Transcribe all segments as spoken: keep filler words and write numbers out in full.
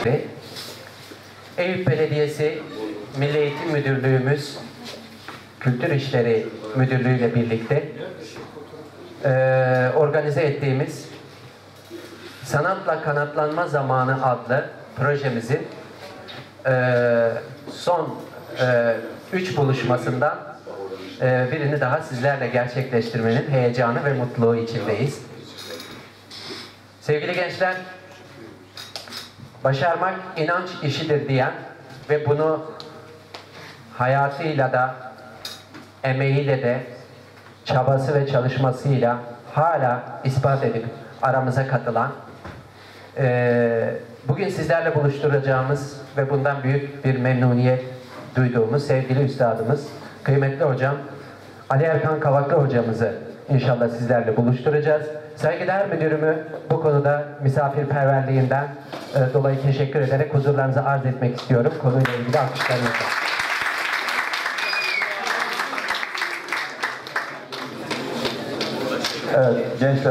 Müdürlükleri, Eyüp Belediyesi Milli Eğitim Müdürlüğümüz, Kültür İşleri Müdürlüğü ile birlikte e, organize ettiğimiz Sanatla Kanatlanma Zamanı adlı projemizin e, son e, üç buluşmasından e, birini daha sizlerle gerçekleştirmenin heyecanı ve mutluluğu içindeyiz. Sevgili gençler, başarmak inanç işidir diyen ve bunu hayatıyla da, emeğiyle de, çabası ve çalışmasıyla hala ispat edip aramıza katılan, e, bugün sizlerle buluşturacağımız ve bundan büyük bir memnuniyet duyduğumuz sevgili üstadımız, kıymetli hocam Ali Erkan Kavaklı hocamızı inşallah sizlerle buluşturacağız. Saygıdeğer müdürümü bu konuda misafirperverliğinden e, dolayı teşekkür ederek huzurlarınıza arz etmek istiyorum. Konuyla ilgili alkışlarınızla. Evet gençler,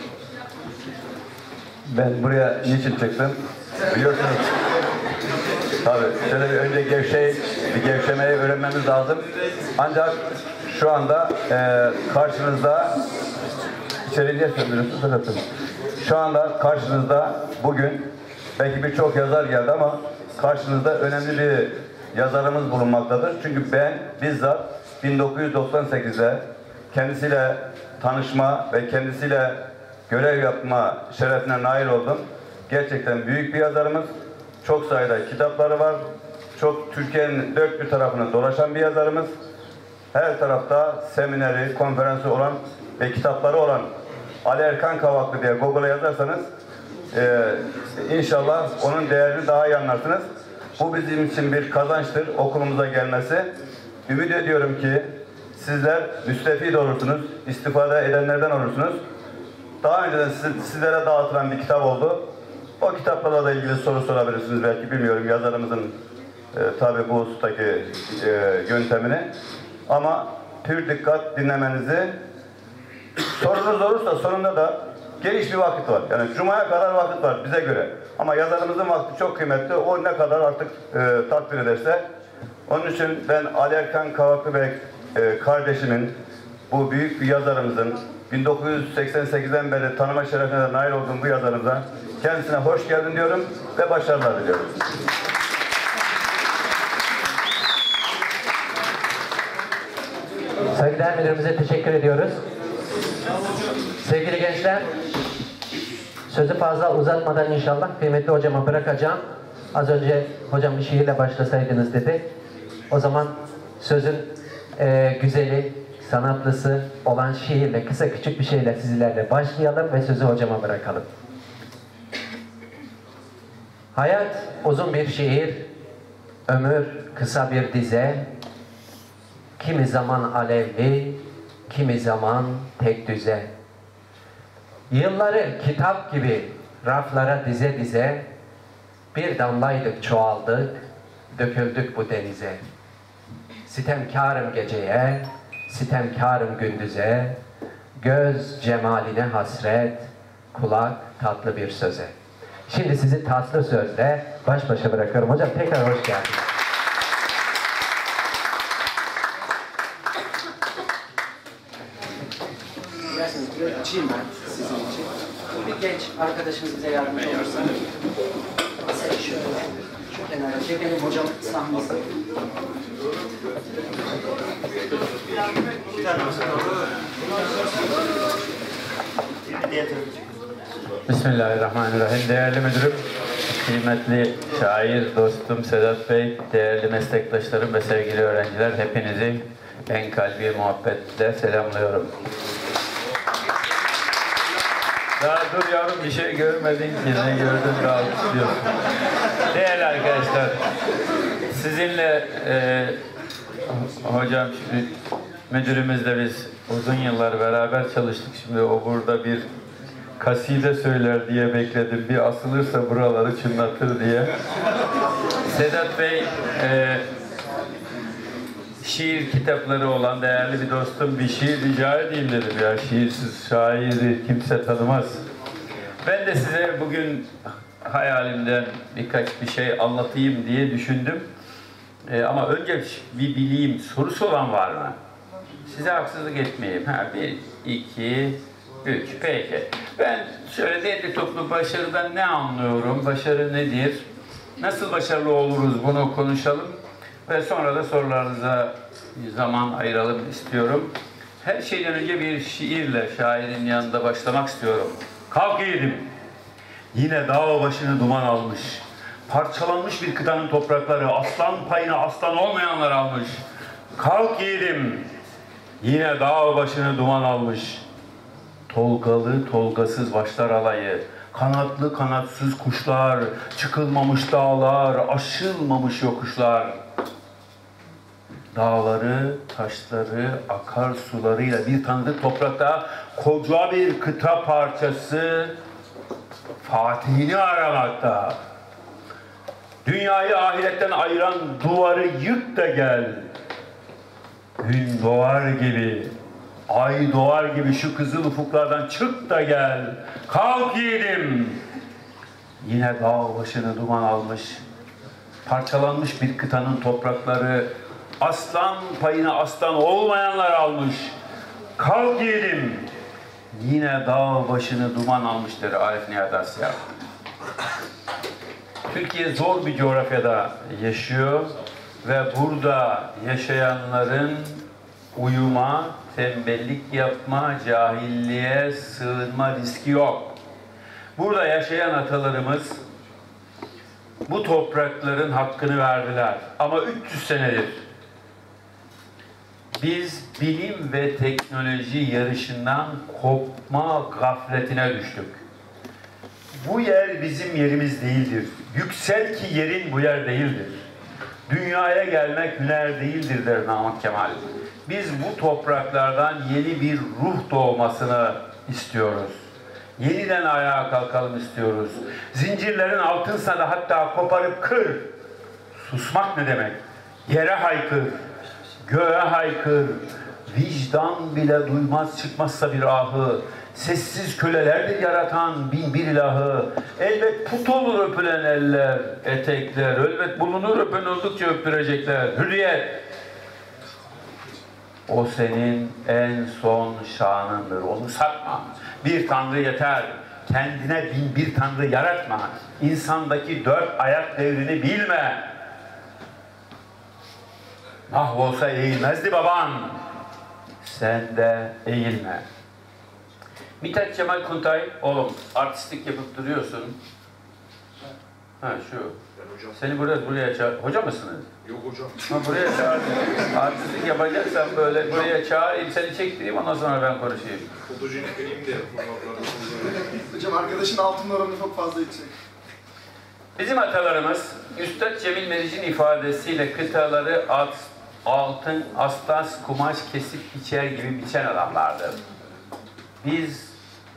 ben buraya niçin çıktım biliyorsunuz. Tabii şöyle bir önce gevşey, bir gevşemeyi öğrenmemiz lazım. Ancak şu anda e, karşınızda içeriye söndürüyorsunuz sakatım. Şu anda karşınızda bugün belki birçok yazar geldi ama karşınızda önemli bir yazarımız bulunmaktadır. Çünkü ben bizzat bin dokuz yüz doksan sekizde kendisiyle tanışma ve kendisiyle görev yapma şerefine nail oldum. Gerçekten büyük bir yazarımız. Çok sayıda kitapları var. Çok Türkiye'nin dört bir tarafını dolaşan bir yazarımız. Her tarafta semineri, konferansı olan ve kitapları olan Ali Erkan Kavaklı diye Google'a yazarsanız e, inşallah onun değerini daha iyi anlarsınız. Bu bizim için bir kazançtır okulumuza gelmesi. Ümit ediyorum ki sizler müstefid olursunuz, istifade edenlerden olursunuz. Daha önceden siz, sizlere dağıtılan bir kitap oldu. O kitaplarla da ilgili soru sorabilirsiniz belki, bilmiyorum yazarımızın e, tabi bu husustaki e, yöntemini. Ama pür dikkat dinlemenizi, sorunuz olursa sonunda da geniş bir vakit var. Yani Cuma'ya kadar vakit var bize göre. Ama yazarımızın vakti çok kıymetli. O ne kadar artık e, takdir ederse. Onun için ben Ali Erkan Kavaklı Bey e, kardeşimin, bu büyük bir yazarımızın bin dokuz yüz seksen sekizden beri tanıma şerefine de nail olduğum bu yazarımıza kendisine hoş geldin diyorum ve başarılar diliyorum. Saygıdeğer müdürümüze teşekkür ediyoruz. Sevgili gençler, sözü fazla uzatmadan inşallah kıymetli hocama bırakacağım. Az önce hocam bir şiirle başlasaydınız dedi. O zaman sözün e, güzeli, sanatlısı olan şiirle, kısa küçük bir şeyle sizlerle başlayalım ve sözü hocama bırakalım. Hayat uzun bir şiir, ömür kısa bir dize, kimi zaman alevli, kimi zaman tek düze. Yılları kitap gibi raflara dize dize, bir damlaydık çoğaldık, döküldük bu denize. Sitemkârım geceye, sitemkârım gündüze, göz cemaline hasret, kulak tatlı bir söze. Şimdi sizi tatlı sözle baş başa bırakıyorum. Hocam tekrar hoş geldiniz. Dilerseniz biraz açayım ben sizin için. Bir genç arkadaşımız bize yardımcı olursa. Mesela şöyle, şu kenara çekelim hocam sahnesi. Bismillahirrahmanirrahim. Değerli müdürüm, kıymetli şair dostum Sedat Bey, değerli meslektaşlarım ve sevgili öğrenciler, hepinizi en kalbi muhabbetle selamlıyorum. Daha dur yavrum, bir şey görmedin ki, ne gördün de alkışlıyorsun. Değerli arkadaşlar, sizinle e, hocam, şimdi müdürümüzle biz uzun yıllar beraber çalıştık. Şimdi o burada bir kaside söyler diye bekledim. Bir asılırsa buraları çınlatır diye. Sedat Bey e, şiir kitapları olan değerli bir dostum, bir şiir rica edeyim dedim ya. Şiirsiz şairi kimse tanımaz. Ben de size bugün hayalimden birkaç bir şey anlatayım diye düşündüm. Ee, ama önce bir bileyim, sorusu olan var mı? Size haksızlık etmeyeyim. Ha, bir, iki, üç. Peki. Ben şöyle derli toplu başarıdan ne anlıyorum? Başarı nedir? Nasıl başarılı oluruz? Bunu konuşalım. Ve sonra da sorularınıza zaman ayıralım istiyorum. Her şeyden önce bir şiirle şairin yanında başlamak istiyorum. Kalk yiğidim. Yine dağ başını duman almış. Parçalanmış bir kıtanın toprakları aslan payına aslan olmayanlar almış. Kalk yiğidim. Yine dağ başını duman almış. Tolgalı tolgasız başlar alayı. Kanatlı kanatsız kuşlar, çıkılmamış dağlar, aşılmamış yokuşlar. Dağları, taşları, akar sularıyla bir tanıdık toprakta koca bir kıta parçası Fatih'ini aramakta. Dünyayı ahiretten ayıran duvarı yık da gel. Gün doğar gibi, ay doğar gibi şu kızıl ufuklardan çık da gel. Kalk yiğidim. Yine dağ başını duman almış. Parçalanmış bir kıtanın toprakları aslan payına aslan olmayanlar almış. Kalk yiğidim. Yine dağ başını duman almıştır Arif Nihat Asya. Türkiye zor bir coğrafyada yaşıyor ve burada yaşayanların uyuma, tembellik yapma, cahilliğe sığınma riski yok. Burada yaşayan atalarımız bu toprakların hakkını verdiler. Ama üç yüz senedir biz bilim ve teknoloji yarışından kopma gafletine düştük. Bu yer bizim yerimiz değildir. Yüksel ki yerin bu yer değildir. Dünyaya gelmek hüner değildir der Namık Kemal. Biz bu topraklardan yeni bir ruh doğmasını istiyoruz. Yeniden ayağa kalkalım istiyoruz. Zincirlerin altınsa da hatta koparıp kır. Susmak ne demek? Yere haykır, göğe haykır. Vicdan bile duymaz çıkmazsa bir ahı. Sessiz kölelerdir yaratan bin bir ilahı. Elbet put olur öpülen eller, etekler. Elbet bulunur öpen oldukça öptürecekler. Hürriyet! O senin en son şanındır. Onu satma. Bir tanrı yeter. Kendine bin bir tanrı yaratma. İnsandaki dört ayak devrini bilme. Mahvolsa eğilmezdi baban. Sen de eğilme. Mithat Cemal Kuntay, oğlum artistlik yapıp duruyorsun. Ha şu. Seni buraya buraya çağır. Hoca mısınız? Yok hocam. Ha, buraya çağır. Artistlik yapacaksan böyle buraya çağırayım, seni çektireyim, ondan sonra ben konuşayım. Fotojenik benim de Hocam arkadaşın altın oranı çok fazla yüksek. Bizim atalarımız Üstad Cemil Meriç'in ifadesiyle kıtaları at, altın, aslas, kumaş kesip biçer gibi biçen adamlardı. Biz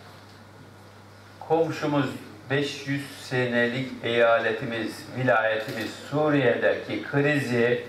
komşumuz beş yüz senelik eyaletimiz, vilayetimiz Suriye'deki krizi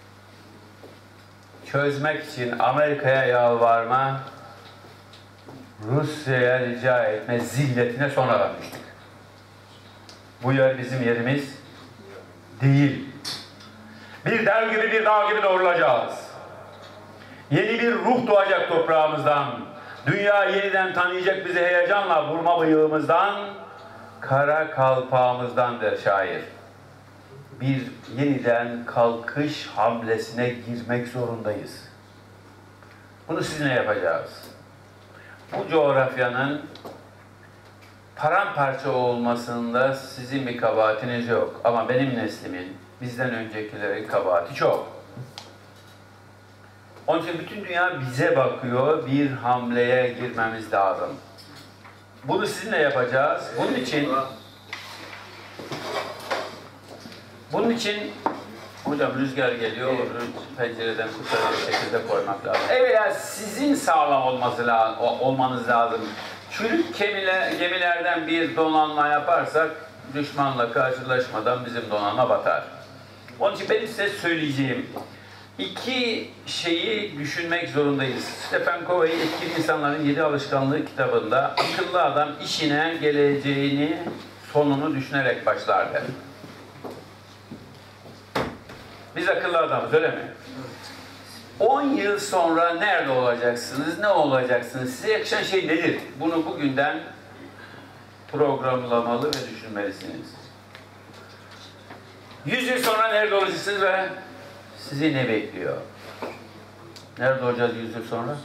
çözmek için Amerika'ya yalvarma, Rusya'ya rica etme zilletine sonradan düştük. Bu yer bizim yerimiz değil. Bir dev gibi bir dağ gibi doğrulacağız. Yeni bir ruh doğacak toprağımızdan. Dünya yeniden tanıyacak bizi heyecanla vurma bıyığımızdan, kara kalpağımızdan der şair. Bir yeniden kalkış hamlesine girmek zorundayız. Bunu sizinle yapacağız. Bu coğrafyanın paramparça olmasında sizin bir kabahatiniz yok. Ama benim neslimin, bizden öncekilerin kabahati çok. Onun için bütün dünya bize bakıyor, bir hamleye girmemiz lazım. Bunu sizinle yapacağız. Bunun için bunun için hocam rüzgar geliyor, pencereden kurtarıcı bir şekilde koymak lazım. Evet, sizin sağlam olması lazım, olmanız lazım. Çürük gemiler, gemilerden bir donanma yaparsak düşmanla karşılaşmadan bizim donanma batar. Onun için benim size söyleyeceğim, İki şeyi düşünmek zorundayız. Stephen Covey Etkili İnsanların Yedi Alışkanlığı kitabında akıllı adam işine geleceğini, sonunu düşünerek başlar der. Biz akıllı adamız, öyle mi? on yıl sonra nerede olacaksınız, ne olacaksınız? Size yakışan şey nedir? Bunu bugünden programlamalı ve düşünmelisiniz. yüz yıl sonra nerede olacaksınız ve sizi ne bekliyor? Nerede olacağız yüz yıl sonra?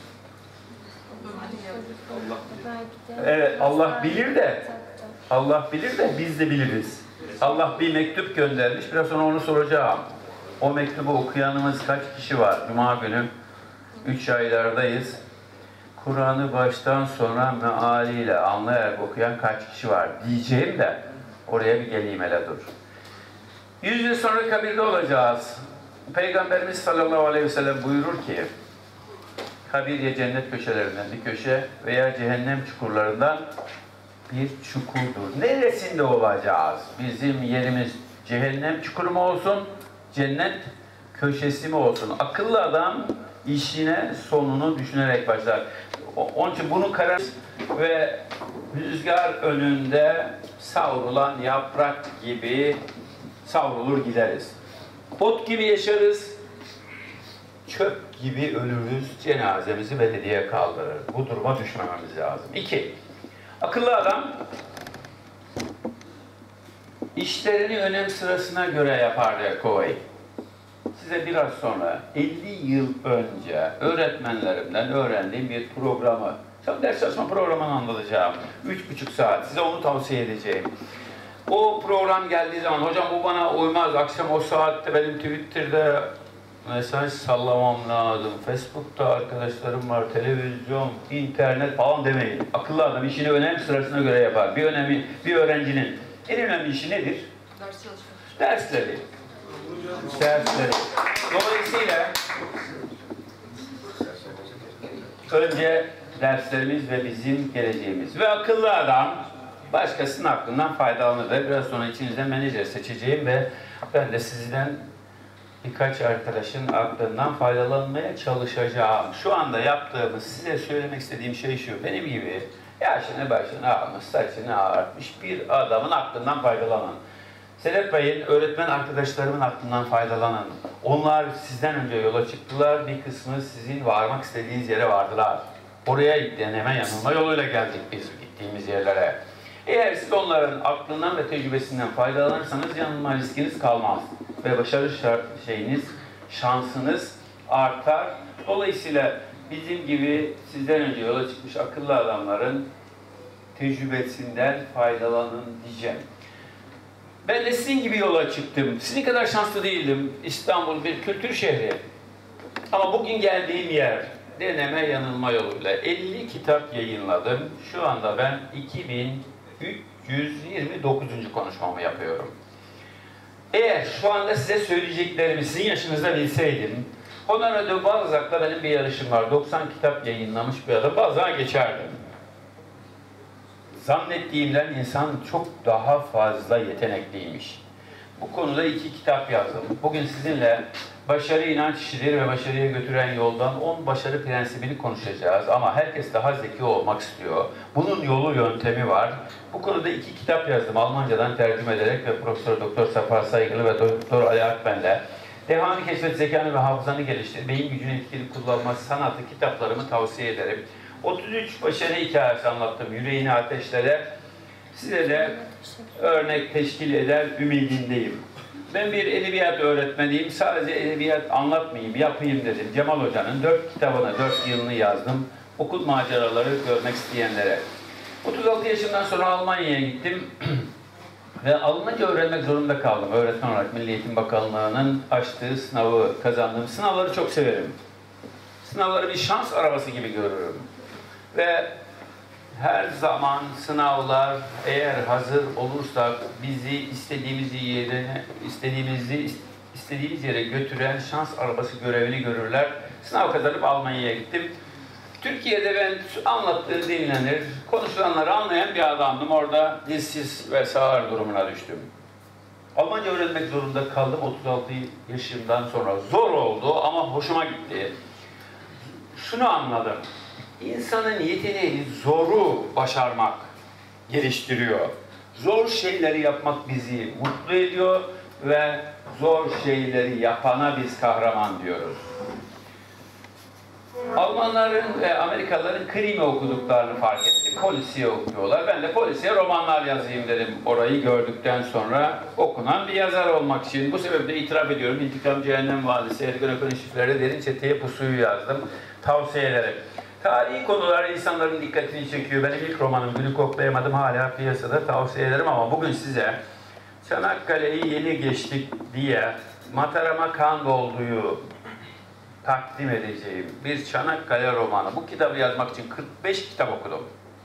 Evet, Allah bilir de, Allah bilir de biz de biliriz. Allah bir mektup göndermiş, biraz sonra onu soracağım. O mektubu okuyanımız kaç kişi var? Cuma günü üç aylardayız. Kur'an'ı baştan sona mealiyle anlayarak okuyan kaç kişi var diyeceğim de oraya bir geleyim hele dur. Yüz yıl sonra kabirde olacağız. Peygamberimiz sallallahu aleyhi ve sellem buyurur ki kabir ya cennet köşelerinden bir köşe veya cehennem çukurlarından bir çukurdur. Neresinde olacağız? Bizim yerimiz cehennem çukuru mu olsun? Cennet köşesi mi olsun? Akıllı adam işine sonunu düşünerek başlar. Onun için bunu karar ve rüzgar önünde savrulan yaprak gibi savrulur gideriz. Ot gibi yaşarız, çöp gibi ölürüz, cenazemizi belediyeye kaldırır. Bu duruma düşmememiz lazım. İki, akıllı adam işlerini önem sırasına göre yapar der Covey. Size biraz sonra elli yıl önce öğretmenlerimden öğrendiğim bir programı, tam ders çalışma programını anlatacağım. Üç buçuk saat. Size onu tavsiye edeceğim. O program geldiği zaman, hocam bu bana uymaz, akşam o saatte benim Twitter'da mesaj sallamam lazım, Facebook'ta arkadaşlarım var, televizyon, internet falan demeyin. Akıllı adam işini önem sırasına göre yapar. Bir önemi, bir öğrencinin en önemli işi nedir? Ders çalışmak. Dersleri. Dersleri. Dolayısıyla önce derslerimiz ve bizim geleceğimiz. Ve akıllı adam başkasının aklından faydalanır. Biraz sonra içinizden menajer seçeceğim ve ben de sizden birkaç arkadaşın aklından faydalanmaya çalışacağım. Şu anda yaptığımız, size söylemek istediğim şey şu. Benim gibi yaşını başını almış, saçını ağartmış bir adamın aklından faydalanın. Sedef Bey'in öğretmen arkadaşlarımın aklından faydalanın. Onlar sizden önce yola çıktılar. Bir kısmı sizin varmak istediğiniz yere vardılar. Oraya deneme yanılma yoluyla geldik biz gittiğimiz yerlere. Eğer siz onların aklından ve tecrübesinden faydalanırsanız yanılma riskiniz kalmaz. Ve başarı şeyiniz, şansınız artar. Dolayısıyla bizim gibi sizden önce yola çıkmış akıllı adamların tecrübesinden faydalanın diyeceğim. Ben de sizin gibi yola çıktım. Sizin kadar şanslı değildim. İstanbul bir kültür şehri. Ama bugün geldiğim yer deneme yanılma yoluyla elli kitap yayınladım. Şu anda ben iki bin üç yüz yirmi dokuzuncu konuşmamı yapıyorum. Eğer şu anda size söyleyeceklerimi sizin yaşınızda bilseydim, Honoré de Balzac'la benim bir yarışım var. doksan kitap yayınlamış bir adam. Balzac'a geçerdim. Zannettiğimden insan çok daha fazla yetenekliymiş. Bu konuda iki kitap yazdım. Bugün sizinle başarı inanç işidir ve başarıya götüren yoldan on başarı prensibini konuşacağız. Ama herkes daha zeki olmak istiyor. Bunun yolu yöntemi var. Bu konuda iki kitap yazdım. Almancadan tercüme ederek ve Profesör Doktor Safa Saygılı ve Doktor Ali Akben'le Dehanı Keşfet, Zekanı ve Hafızanı Geliştir, Beyin Gücünü Etkili Kullanma Sanatı kitaplarımı tavsiye ederim. otuz üç başarı hikayesi anlattım. Yüreğini ateşlere. Size de örnek teşkil eder ümidindeyim. Ben bir edebiyat öğretmeniyim. Sadece edebiyat anlatmayayım, yapayım dedim. Cemal Hoca'nın dört kitabını, dört yılını yazdım. Okul maceraları görmek isteyenlere. otuz altı yaşından sonra Almanya'ya gittim. Ve Almanca öğrenmek zorunda kaldım. Öğretmen olarak Milli Eğitim Bakanlığı'nın açtığı sınavı kazandım. Sınavları çok severim. Sınavları bir şans arabası gibi görürüm. Ve her zaman sınavlar eğer hazır olursak bizi istediğimiz yere, istediğimizi istediğimiz yere götüren şans arabası görevini görürler. Sınav kazanıp Almanya'ya gittim. Türkiye'de ben anlattığı dinlenir, konuşulanları anlayan bir adamdım. Orada dilsiz ve sağır durumuna düştüm. Almanca öğrenmek zorunda kaldım otuz altı yaşımdan sonra. Zor oldu ama hoşuma gitti. Şunu anladım. İnsanın yeteneği zoru başarmak geliştiriyor. Zor şeyleri yapmak bizi mutlu ediyor ve zor şeyleri yapana biz kahraman diyoruz. Almanların ve Amerikalıların krimi okuduklarını fark ettim. Polisiye okuyorlar. Ben de polisiye romanlar yazayım dedim. Orayı gördükten sonra okunan bir yazar olmak için. Bu sebeple itiraf ediyorum. İntikam, Cehennem Vadisi, Ergenekon Şifreleri, Derin Çeteye Pusuyu yazdım. Tavsiye ederim. Tarihi konular insanların dikkatini çekiyor. Benim ilk romanım Gülü Koklayamadım hala piyasada, tavsiye ederim ama bugün size Çanakkale'yi yeni geçtik diye Matarama kan dolduyu takdim edeceğim bir Çanakkale romanı. Bu kitabı yazmak için kırk beş kitap okudum.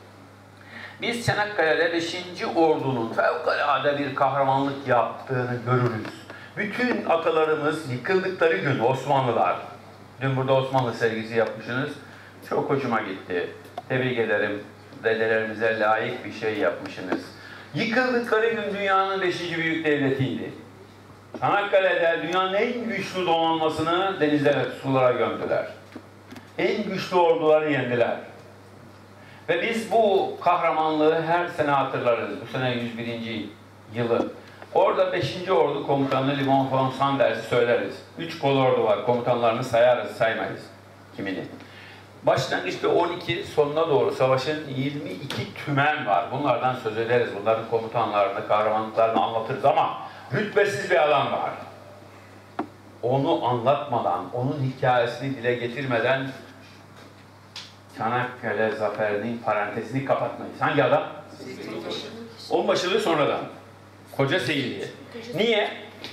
Biz Çanakkale'de beşinci Ordu'nun fevkalade bir kahramanlık yaptığını görürüz. Bütün atalarımız yıkıldıkları gün Osmanlılar, dün burada Osmanlı sergisi yapmışsınız, çok hoşuma gitti. Tebrik ederim, dedelerimize layık bir şey yapmışsınız. Yıkıldıkları gün dünyanın beşinci büyük devletiydi. Çanakkale'de dünyanın en güçlü donanmasını denizlere, sulara gömdüler. En güçlü orduları yendiler. Ve biz bu kahramanlığı her sene hatırlarız. Bu sene yüz birinci yılı. Orada beşinci Ordu Komutanı Limon von Sanders'i söyleriz. Üç kolordu var. Komutanlarını sayarız, saymayız. Kimini. Başlangıçta on iki, sonuna doğru savaşın yirmi iki tümen var. Bunlardan söz ederiz. Bunların komutanlarını, kahramanlıklarını anlatırız ama rütbesiz bir adam var. Onu anlatmadan, onun hikayesini dile getirmeden Çanakkale zaferinin parantezini kapatmayız. Hangi adam? Onbaşılı sonradan. Koca Seyirli. Niye?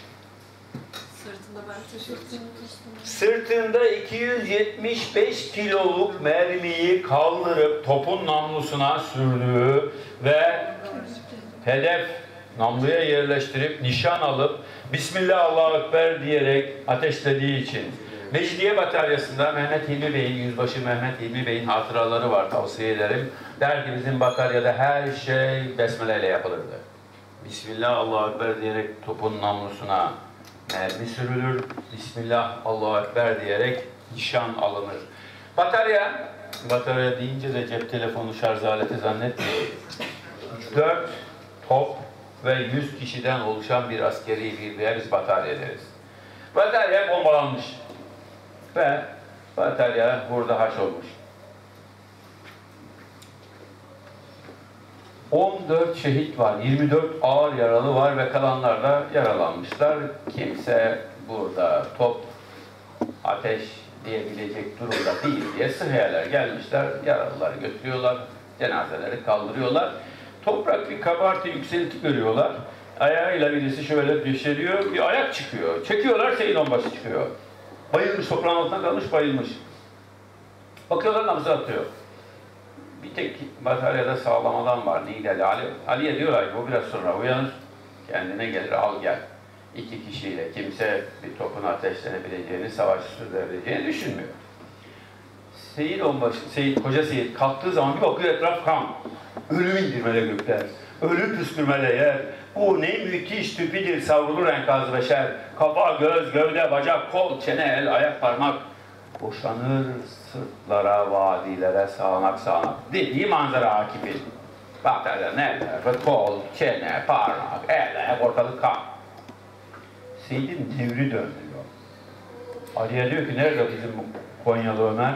Sırtında ben taşıttım. Sırtında iki yüz yetmiş beş kiloluk mermiyi kaldırıp topun namlusuna sürdüğü ve hedef namluya yerleştirip nişan alıp Bismillah Allahu Ekber diyerek ateşlediği için. Mecidiye Bataryası'nda Mehmet Hilmi Bey'in, Yüzbaşı Mehmet Hilmi Bey'in hatıraları var, tavsiye ederim. Der ki bizim bataryada her şey besmele ile yapılırdı. Bismillah Allahu Ekber diyerek topun namlusuna mermi sürülür. Bismillah Allahu Ekber diyerek nişan alınır. Batarya, batarya deyince de cep telefonu şarj aleti zannetmeyin. Dört top ve yüz kişiden oluşan bir askeri birliğe biz batarya deriz. Batarya bombalanmış ve batarya burada haş olmuş. on dört şehit var, yirmi dört ağır yaralı var ve kalanlar da yaralanmışlar. Kimse burada top, ateş diyebilecek durumda değil diye sıhhiyeler gelmişler, yaralıları götürüyorlar, cenazeleri kaldırıyorlar. Toprak bir kabartı yükselti görüyorlar. Ayağıyla birisi şöyle düşeriyor, bir ayak çıkıyor. Çekiyorlar, şeyin onbaşı çıkıyor. Bayılmış, toprağın altına kalmış, bayılmış. Bakıyorlar, nabzı atıyor. Bir tek bataryada sağlam adam var, Nideli Ali. Ali'ye diyorlar ki o biraz sonra uyanır, kendine gelir, al gel. İki kişiyle kimse bir topun ateşlenebileceğini, savaşı sürdürebileceğini düşünmüyor. Seyit onbaşı, Seyit, Koca Seyit kalktığı zaman bir bakıyor etraf kan. Ölüm indirmele gökler, ölüm püskürmele yer. Bu ne müthiş tüpidir, savrulur enkaz beşer. Kafa, göz, gövde, bacak, kol, çene, el, ayak, parmak. Boşanır sırtlara, vadilere, sağanak sağanak. Dediği manzara Akif'in. Batarya neler, kol, çene, parmak, el, ayak, ortalık kan. Seyit'in devri döndürüyor. Ali'ye diyor ki nerede bizim Konyalı Ömer?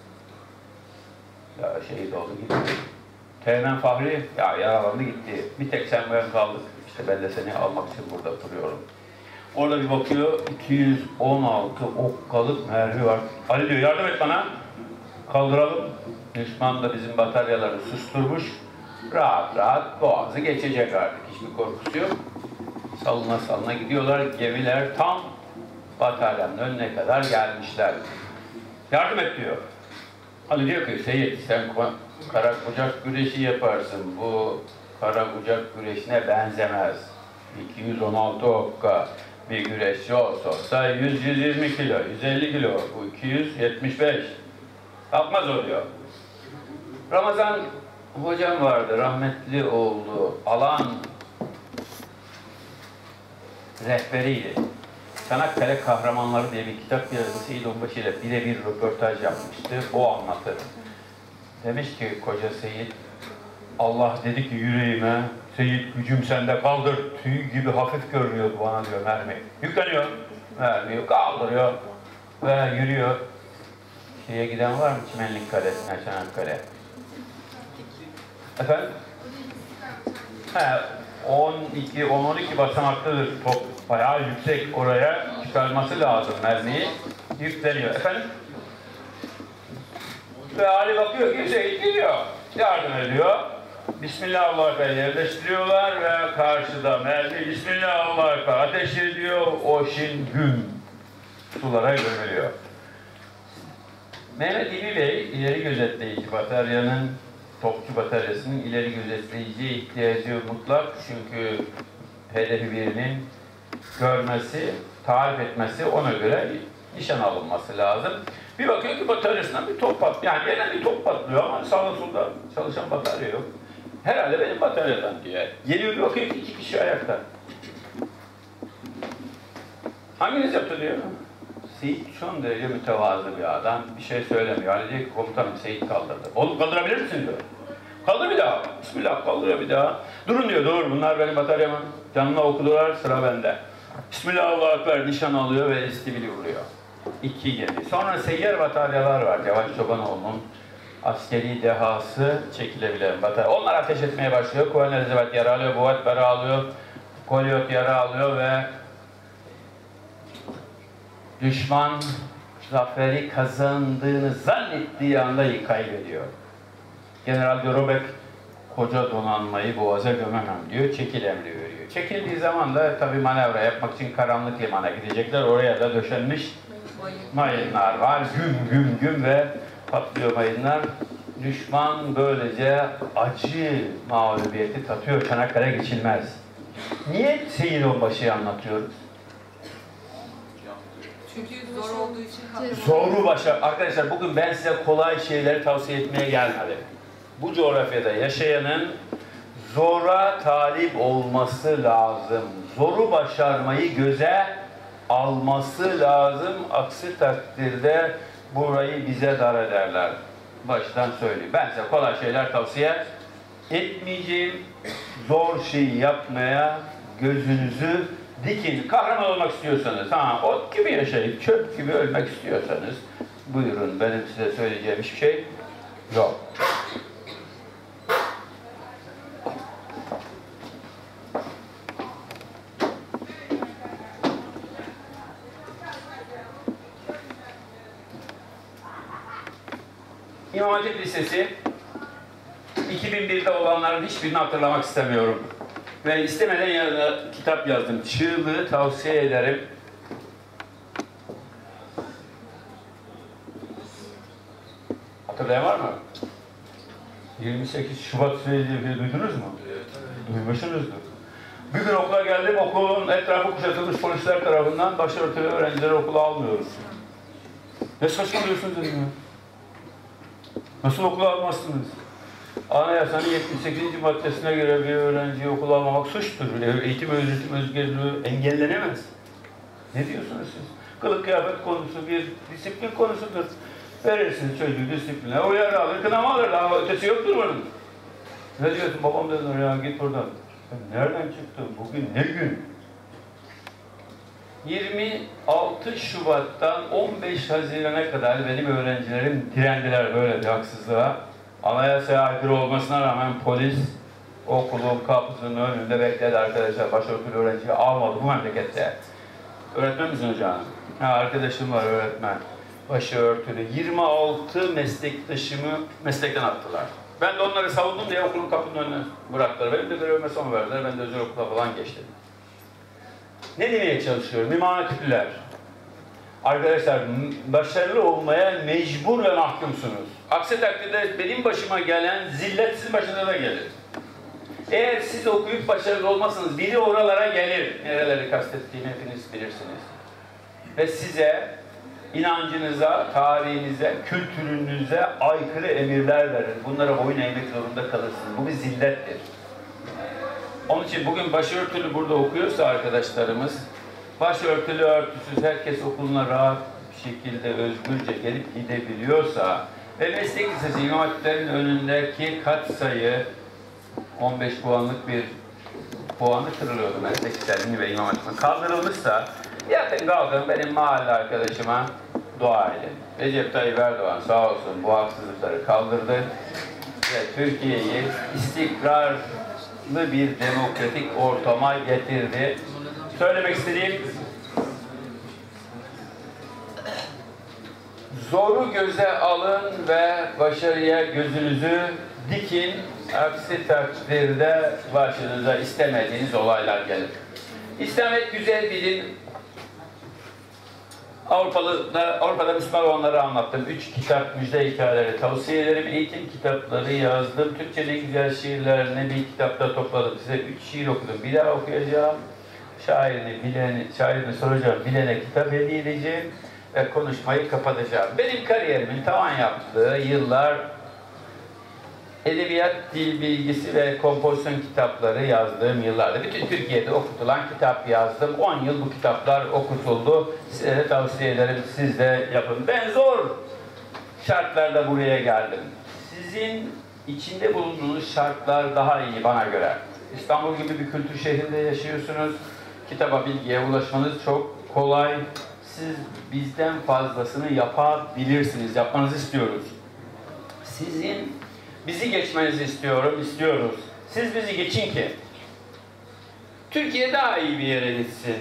Ya şehit oldu gitti. Teğmen Fahri, ya yaralandı gitti. Bir tek sen ben kaldık. İşte ben de seni almak için burada duruyorum. Orada bir bakıyor, iki yüz on altı okkalık mermi var. Ali diyor, yardım et bana. Kaldıralım. Düşman da bizim bataryaları susturmuş. Rahat rahat boğazı geçecek artık. Hiçbir korkusu yok. Salına salına gidiyorlar. Gemiler tam bataryanın önüne kadar gelmişler. Yardım et diyor. Ali diyor ki, Seyit sen kara kucak güreşi yaparsın. Bu kara kucak güreşine benzemez. iki yüz on altı okka bir güreşçi olsa yüz yüz yirmi kilo, yüz elli kilo, bu iki yüz yetmiş beş. Kalkmaz oluyor. Ramazan hocam vardı, rahmetli oldu. Alan rehberiydi. Çanakkale Kahramanları diye bir kitap yazdı. Seyit Onbaşı ile birebir röportaj yapmıştı. O anlatır. Demiş ki koca Seyit, Allah dedi ki yüreğime, Seyit gücüm sende kaldır. Tüy gibi hafif görünüyordu bana diyor mermi. Yükleniyor, mermiyi kaldırıyor ve yürüyor. Şeye giden var mı Çimenlik Kalesi'ne, Çanakkale? Efendim? He, on iki on iki basamaklıdır top. Bayağı yüksek, oraya çıkarması lazım mermiyi. Yükleniyor. Efendim? Ve Ali bakıyor ki Seyit gidiyor. Yardım ediyor. Bismillahirrahmanirrahim yerleştiriyorlar ve karşıda mermi Bismillahirrahmanirrahim ateş ediyor. Oşin gün sulara gömülüyor. Mehmet İbi Bey ileri gözetleyici bataryanın topçu bataryasının ileri gözetleyiciye ihtiyacı mutlak. Çünkü hedefi birinin görmesi, tarif etmesi, ona göre nişan alınması lazım. Bir bakıyor ki bataryasından bir top patlıyor. Yani yerden bir top patlıyor ama sağda solda çalışan batarya yok. Herhalde benim bataryadan diye. Geliyor bir bakıyor ki iki kişi ayakta. Hanginiz yaptı diyor. Seyit son derece mütevazı bir adam. Bir şey söylemiyor. Hani diyor ki komutanım Seyit kaldırdı. Oğlum kaldırabilir misin diyor. Kaldır bir daha. Bismillah kaldırıyor bir daha. Durun diyor. Dur bunlar benim bataryamın. Canına okudular sıra bende. Bismillahirrahmanirrahim nişan alıyor ve istimili vuruyor. İki gemi. Sonra seyyar bataryalar var. Cevat Çobanoğlu'nun askeri dehası çekilebilen batarya. Onlar ateş etmeye başlıyor. Kuvayi Elizabeth yara alıyor. Buvat Bera alıyor. Kolyot yara alıyor ve düşman zaferi kazandığını zannettiği anda kaybediyor. General Görobek koca donanmayı boğaza gömemem diyor. Çekil emri veriyor. Çekildiği zaman da tabii manevra yapmak için karanlık limana gidecekler. Oraya da döşenmiş mayınlar var. Güm güm güm ve patlıyor mayınlar. Düşman böylece acı mağlubiyeti tatıyor. Çanakkale geçilmez. Niye Seyit Onbaşı'yı anlatıyoruz? Çünkü zor olduğu için kahraman. Zoru başa. Arkadaşlar bugün ben size kolay şeyleri tavsiye etmeye gelmedim. Bu coğrafyada yaşayanın zora talip olması lazım. Zoru başarmayı göze alması lazım. Aksi takdirde burayı bize dar ederler. Baştan söyleyeyim. Ben size kolay şeyler tavsiye etmeyeceğim. Zor şeyi yapmaya gözünüzü dikin. Kahraman olmak istiyorsanız, ha, ot gibi yaşayıp çöp gibi ölmek istiyorsanız buyurun. Benim size söyleyeceğim hiçbir şey yok. İmam Hatip Lisesi iki bin birde olanların hiçbirini hatırlamak istemiyorum. Ve istemeden yanına kitap yazdım. Çığlığı tavsiye ederim. Hatırlayan var mı? yirmi sekiz Şubat süreci duydunuz mu? Evet. Duymuşsunuzdur. Bir gün okula geldim, okulun etrafı kuşatılmış polisler tarafından başörtülü öğrencileri okula almıyoruz. Ne saçmalıyorsunuz dedim ya. Nasıl okula almazsınız? Anayasanın yetmiş sekizinci maddesine göre bir öğrenciyi okula almamak suçtur. Eğitim öğretim özgürlüğü engellenemez. Ne diyorsunuz siz? Kılık kıyafet konusu bir disiplin konusudur. Verirsiniz çocuğu disipline, uyarı alır, kınama alır. Daha ötesi yoktur bunun. Ne diyorsun babam dedin ya git buradan. Ben nereden çıktım? Bugün ne gün? yirmi altı Şubat'tan on beş Haziran'a kadar benim öğrencilerim direndiler böyle bir haksızlığa. Anayasaya aykırı olmasına rağmen polis okulun kapısının önünde bekledi arkadaşlar. Başörtülü öğrenciyi almadı bu memlekette. Öğretmen misin hocam? Ha, arkadaşım var öğretmen. Başörtülü. yirmi altı meslektaşımı meslekten attılar. Ben de onları savundum diye okulun kapının önüne bıraktılar. Benim de görevime son verdiler. Ben de özel okula falan geçtim. Ne demeye çalışıyorum? İmam Hatipliler. Arkadaşlar başarılı olmaya mecbur ve mahkumsunuz. Aksi takdirde benim başıma gelen zillet sizin başınıza da gelir. Eğer siz okuyup başarılı olmazsanız biri oralara gelir. Nereleri kastettiğimi hepiniz bilirsiniz. Ve size inancınıza, tarihinize, kültürünüze aykırı emirler verir. Bunlara boyun eğmek zorunda kalırsınız. Bu bir zillettir. Onun için bugün başörtülü burada okuyorsa arkadaşlarımız, başörtülü örtüsüz herkes okuluna rahat bir şekilde özgürce gelip gidebiliyorsa ve meslek lisesi İmam Hatiplerin önündeki katsayı on beş puanlık bir puanı kırılıyordu meslek liselerinin ve İmam Hatip'in kaldırılmışsa yakın kalkın benim mahalle arkadaşıma dua edin. Recep Tayyip Erdoğan sağ olsun bu haksızlıkları kaldırdı ve Türkiye'yi istikrarlı bir demokratik ortama getirdi. Söylemek istediğim, zoru göze alın ve başarıya gözünüzü dikin. Aksi takdirde başınıza istemediğiniz olaylar gelir. İslamiyet güzel bir din. Avrupa'da, Avrupa'da Müslüman olanları anlattım. Üç kitap müjde hikayeleri tavsiye ederim. Eğitim kitapları yazdım. Türkçe'nin güzel şiirlerini bir kitapta topladım. Size üç şiir okudum. Bir daha okuyacağım. Şairini, bileni, şairini soracağım. Bilene kitap hediye edeceğim. Ve konuşmayı kapatacağım. Benim kariyerimin tavan yaptığı yıllar edebiyat, dil bilgisi ve kompozisyon kitapları yazdığım yıllarda. Bütün Türkiye'de okutulan kitap yazdım. on yıl bu kitaplar okutuldu. Size de tavsiye ederim. Siz de yapın. Ben zor şartlarda buraya geldim. Sizin içinde bulunduğunuz şartlar daha iyi bana göre. İstanbul gibi bir kültür şehrinde yaşıyorsunuz. Kitaba, bilgiye ulaşmanız çok kolay. Siz bizden fazlasını yapabilirsiniz. Yapmanızı istiyoruz. Sizin bizi geçmenizi istiyorum, istiyoruz. Siz bizi geçin ki Türkiye daha iyi bir yere gitsin.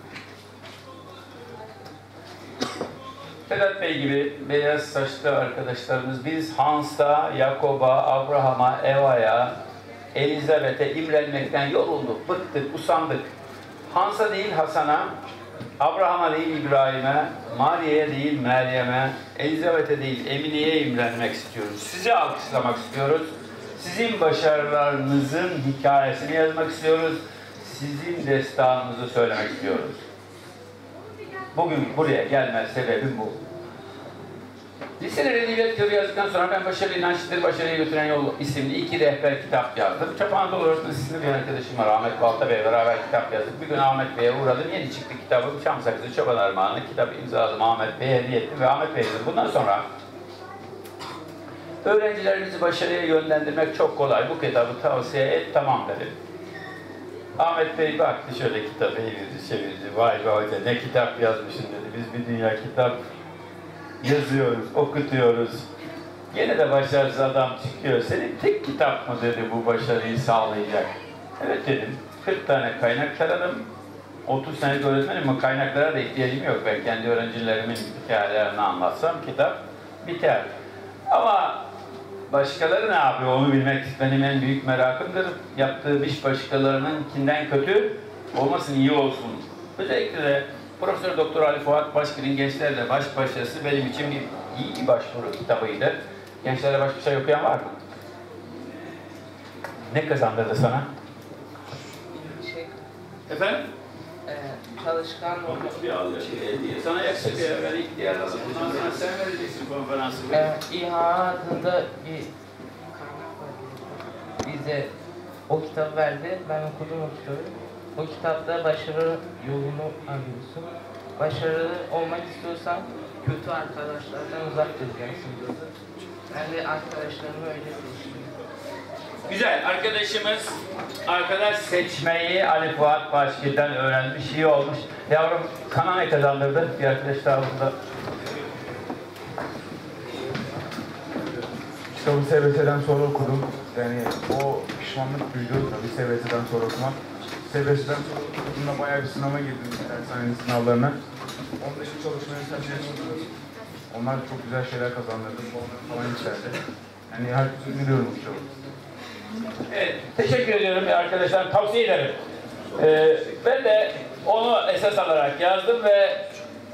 Vedat Bey gibi beyaz saçlı arkadaşlarımız biz Hans'a, Yakob'a, Abraham'a, Eva'ya, Elizabeth'e imrenmekten yorulduk, bıktık, usandık. Hans'a değil Hasan'a, Abraham'a değil İbrahim'e, Mariye'ye değil Meryem'e, Elizabeth'e değil Emine'ye imrenmek istiyoruz. Sizi alkışlamak istiyoruz. Sizin başarılarınızın hikayesini yazmak istiyoruz. Sizin destanınızı söylemek istiyoruz. Bugün buraya gelme sebebim bu. Lisede Rediyet Teori yazdıktan sonra ben Başarı İnançları Başarıya Götüren Yol isimli iki rehber kitap yazdım. Çapa Anadolu Öğretmen isimli bir arkadaşım var. Ahmet Balta Bey'le beraber kitap yazdık. Bir gün Ahmet Bey'e uğradım. Yeni çıktı kitabım. Çam Sakızı Çoban Armağanı. Kitabı imzaladım. Ahmet Bey'e hediye ettim ve Ahmet Bey dedim. Bundan sonra öğrencilerimizi başarıya yönlendirmek çok kolay. Bu kitabı tavsiye et. Tamam dedim. Ahmet Bey baktı şöyle kitabı evirdi, çevirdi. Vay be hoca ne kitap yazmışsın dedi. Biz bir dünya kitap yazıyoruz, okutuyoruz. Gene de başarısız adam çıkıyor. Senin tek kitap mı dedi bu başarıyı sağlayacak. Evet dedim. kırk tane kaynak taradım. otuz senelik öğretmenim ama kaynaklara da ihtiyacım yok. Ben kendi öğrencilerimin hikayelerini anlatsam kitap biter. Ama başkaları ne yapıyor onu bilmek benim en büyük merakımdır. Yaptığı iş başkalarınınkinden kötü olmasın, iyi olsun. Özellikle de Profesör Doktor Ali Fuat Başgir'in Gençlerle Baş Başası benim için bir iyi bir başvuru kitabıydı. Gençlerle Baş Başa okuyan var mı? Ne kazandırdı sana? Şey, Efendim? e, çalışkan olmak. Bir al diye. Sana yakışık bir evvel ilk diğer alalım. Bundan sonra sen vereceksin konferansı. E, İHA adında bir kaynak var. Bize o kitabı verdi. Ben okudum o kitabı. O kitapta başarı yolunu arıyorsun. Başarılı olmak istiyorsan kötü arkadaşlardan uzak duracaksın diyordu. Ben de arkadaşlarımı öyle seçtim. Güzel. Arkadaşımız arkadaş seçmeyi Ali Fuat Başgir'den öğrenmiş. İyi olmuş. Yavrum sana ne kazandırdı? Bir arkadaş daha burada. Kitabı S B S'den sonra okudum. Yani o pişmanlık duydu tabii S B S'den sonra okumak. S B S'den sonra okuduğumda bayağı bir sınava girdim. Dershanenin sınavlarına. Onun dışı çalışmayı tercih etmedim. Onlar çok güzel şeyler kazandırdı. Onları falan yükseldi. Yani herkese öneriyorum bu kitabı. Evet, teşekkür ediyorum arkadaşlar. Tavsiye ederim. Ee, ben de onu esas alarak yazdım ve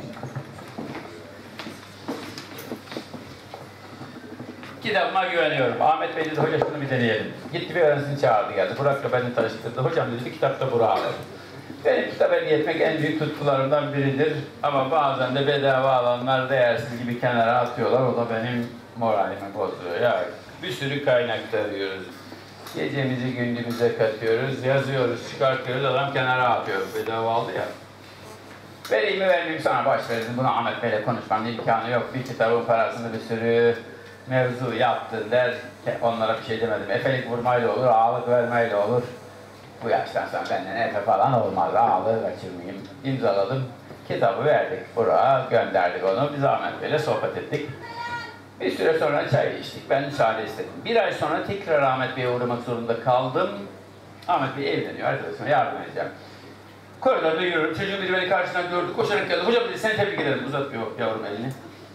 kitabıma güveniyorum. Ahmet Bey dedi, hoca şunu bir deneyelim. Gitti bir öğrencisini çağırdı geldi. Burak'la beni tanıştırdı. Hocam dedi, kitapta Burak'ı alır. Benim kitap hediye etmek en büyük tutkularımdan biridir. Ama bazen de bedava alanlar değersiz gibi kenara atıyorlar. O da benim moralimi bozuyor. Ya bir sürü kaynak tarıyoruz. Gecemizi gündüzümüze katıyoruz, yazıyoruz, çıkartıyoruz, adam kenara atıyor. Bedava aldı ya. Vereyim mi vermeyeyim sana boş verin. Bunu Ahmet Bey'le konuşmanın imkanı yok. Bir kitabın parasını bir sürü mevzu yaptın der. Onlara bir şey demedim. Efelik vurmayla olur, ağırlık vermeyle olur. Bu yaştan sonra benden efe falan olmaz. Ağırlığı kaçırmayayım. İmzaladım. Kitabı verdik. Buraya gönderdik onu. Biz Ahmet Bey'le sohbet ettik. Bir süre sonra çay içtik. Ben müsaade istedim. Bir ay sonra tekrar Ahmet Bey'e uğramak zorunda kaldım. Ahmet Bey evleniyor. Arkadaşıma yardım edeceğim. Koridorda yürüyorum. Çocuğun biri beni karşıdan gördü. Koşarak geldi. Hocam dedi seni tebrik ederim. Uzatmıyor yavrum elini.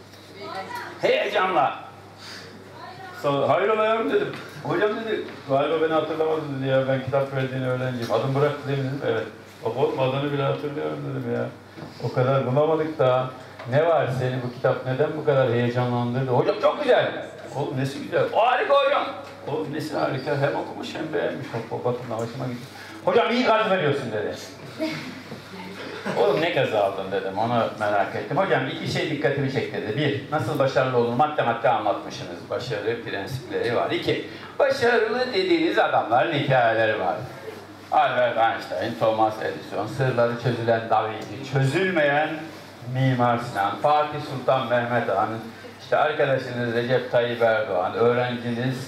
Heyecanla. Hayrola yavrum dedim. Hocam dedi, galiba beni hatırlamadı dedi ya. Ben kitap verdiğini öğrenciyim. Adım bıraktı dedim. Evet. Bak oğlum adını bile hatırlıyorum dedim ya. O kadar bulamadık daha. Ne var seni bu kitap neden bu kadar heyecanlandırdı? Hocam çok güzel. Oğlum nesi güzel? Harika hocam. Oğlum nesi harika? Hem okumuş hem beğenmiş. Bak bakın hoşuma gitti. Hocam iyi gaz veriyorsun dedi. Oğlum ne gazı aldın dedim. Onu merak ettim. Hocam iki şey dikkatimi çekti dedi. Bir, nasıl başarılı olur? Madde madde anlatmışsınız. Başarı prensipleri var. İki, başarılı dediğiniz adamların hikayeleri var. Albert Einstein, Thomas Edison, sırları çözülen Da Vinci, çözülmeyen Mimar Sinan, Fatih Sultan Mehmet Han, işte arkadaşınız Recep Tayyip Erdoğan, öğrenciniz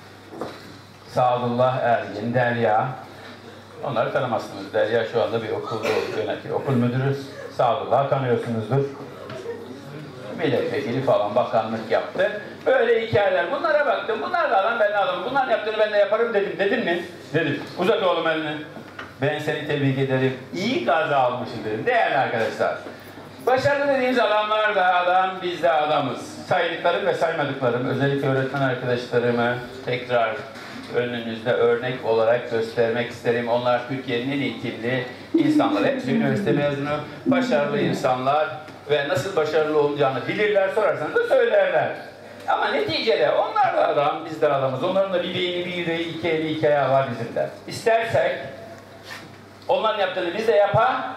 Sadullah Ergin, Derya. Onları tanımazsınız. Derya şu anda bir okulda yönetiyor. Okul müdürü Sadullah'ı tanıyorsunuzdur. Milletvekili falan bakanlık yaptı. Böyle hikayeler. Bunlara baktım. Bunlar da adam ben de adamım. Bunların yaptığını ben de yaparım dedim. Dedin mi? Dedim. Uzat oğlum elini. Ben seni tebrik ederim. İyi gaz almışsın dedim. Değerli arkadaşlar. Başarılı dediğimiz adamlar da adam, biz de adamız. Saydıklarım ve saymadıklarım, özellikle öğretmen arkadaşlarımı tekrar önünüzde örnek olarak göstermek isterim. Onlar Türkiye'nin en eğitimli insanlar. Hepsi üniversite mezunu, başarılı insanlar ve nasıl başarılı olacağını bilirler, sorarsanız da söylerler. Ama neticede onlar da adam, biz de adamız. Onların da bir beyni, bir yüreği, iki eli, iki ayağı var bizim de. İstersek onların yaptığını biz de yapa,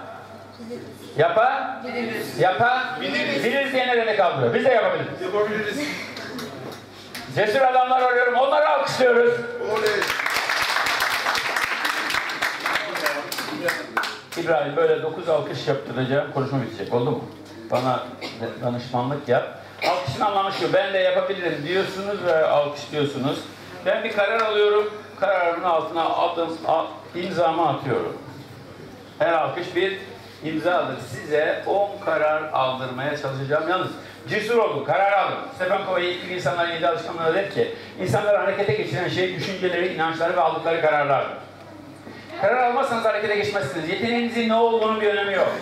yapa, biliriz. Yapa, biliriz. Biliriz diye ne demek kaldırıyor? Biz de yapabiliriz. Yapabiliriz. Cesur adamlar arıyorum, onları alkışlıyoruz. Oley. İbrahim böyle dokuz alkış yaptıracağım, konuşma bitecek, oldu mu? Bana danışmanlık yap. Alkışın anlamı şu, ben de yapabilirim diyorsunuz ve alkışlıyorsunuz. Ben bir karar alıyorum, kararımın altına adım, imzamı atıyorum. Her alkış bir imzadır. Size on karar aldırmaya çalışacağım. Yalnız cesur olun, karar alın. Stephen Covey eğitimli insanların yedi alışkanlığı der ki, insanları harekete geçiren şey düşünceleri, inançları ve aldıkları kararlardır. Karar almazsanız harekete geçmezsiniz. Yeteneğinizin ne olduğunun bir önemi yok.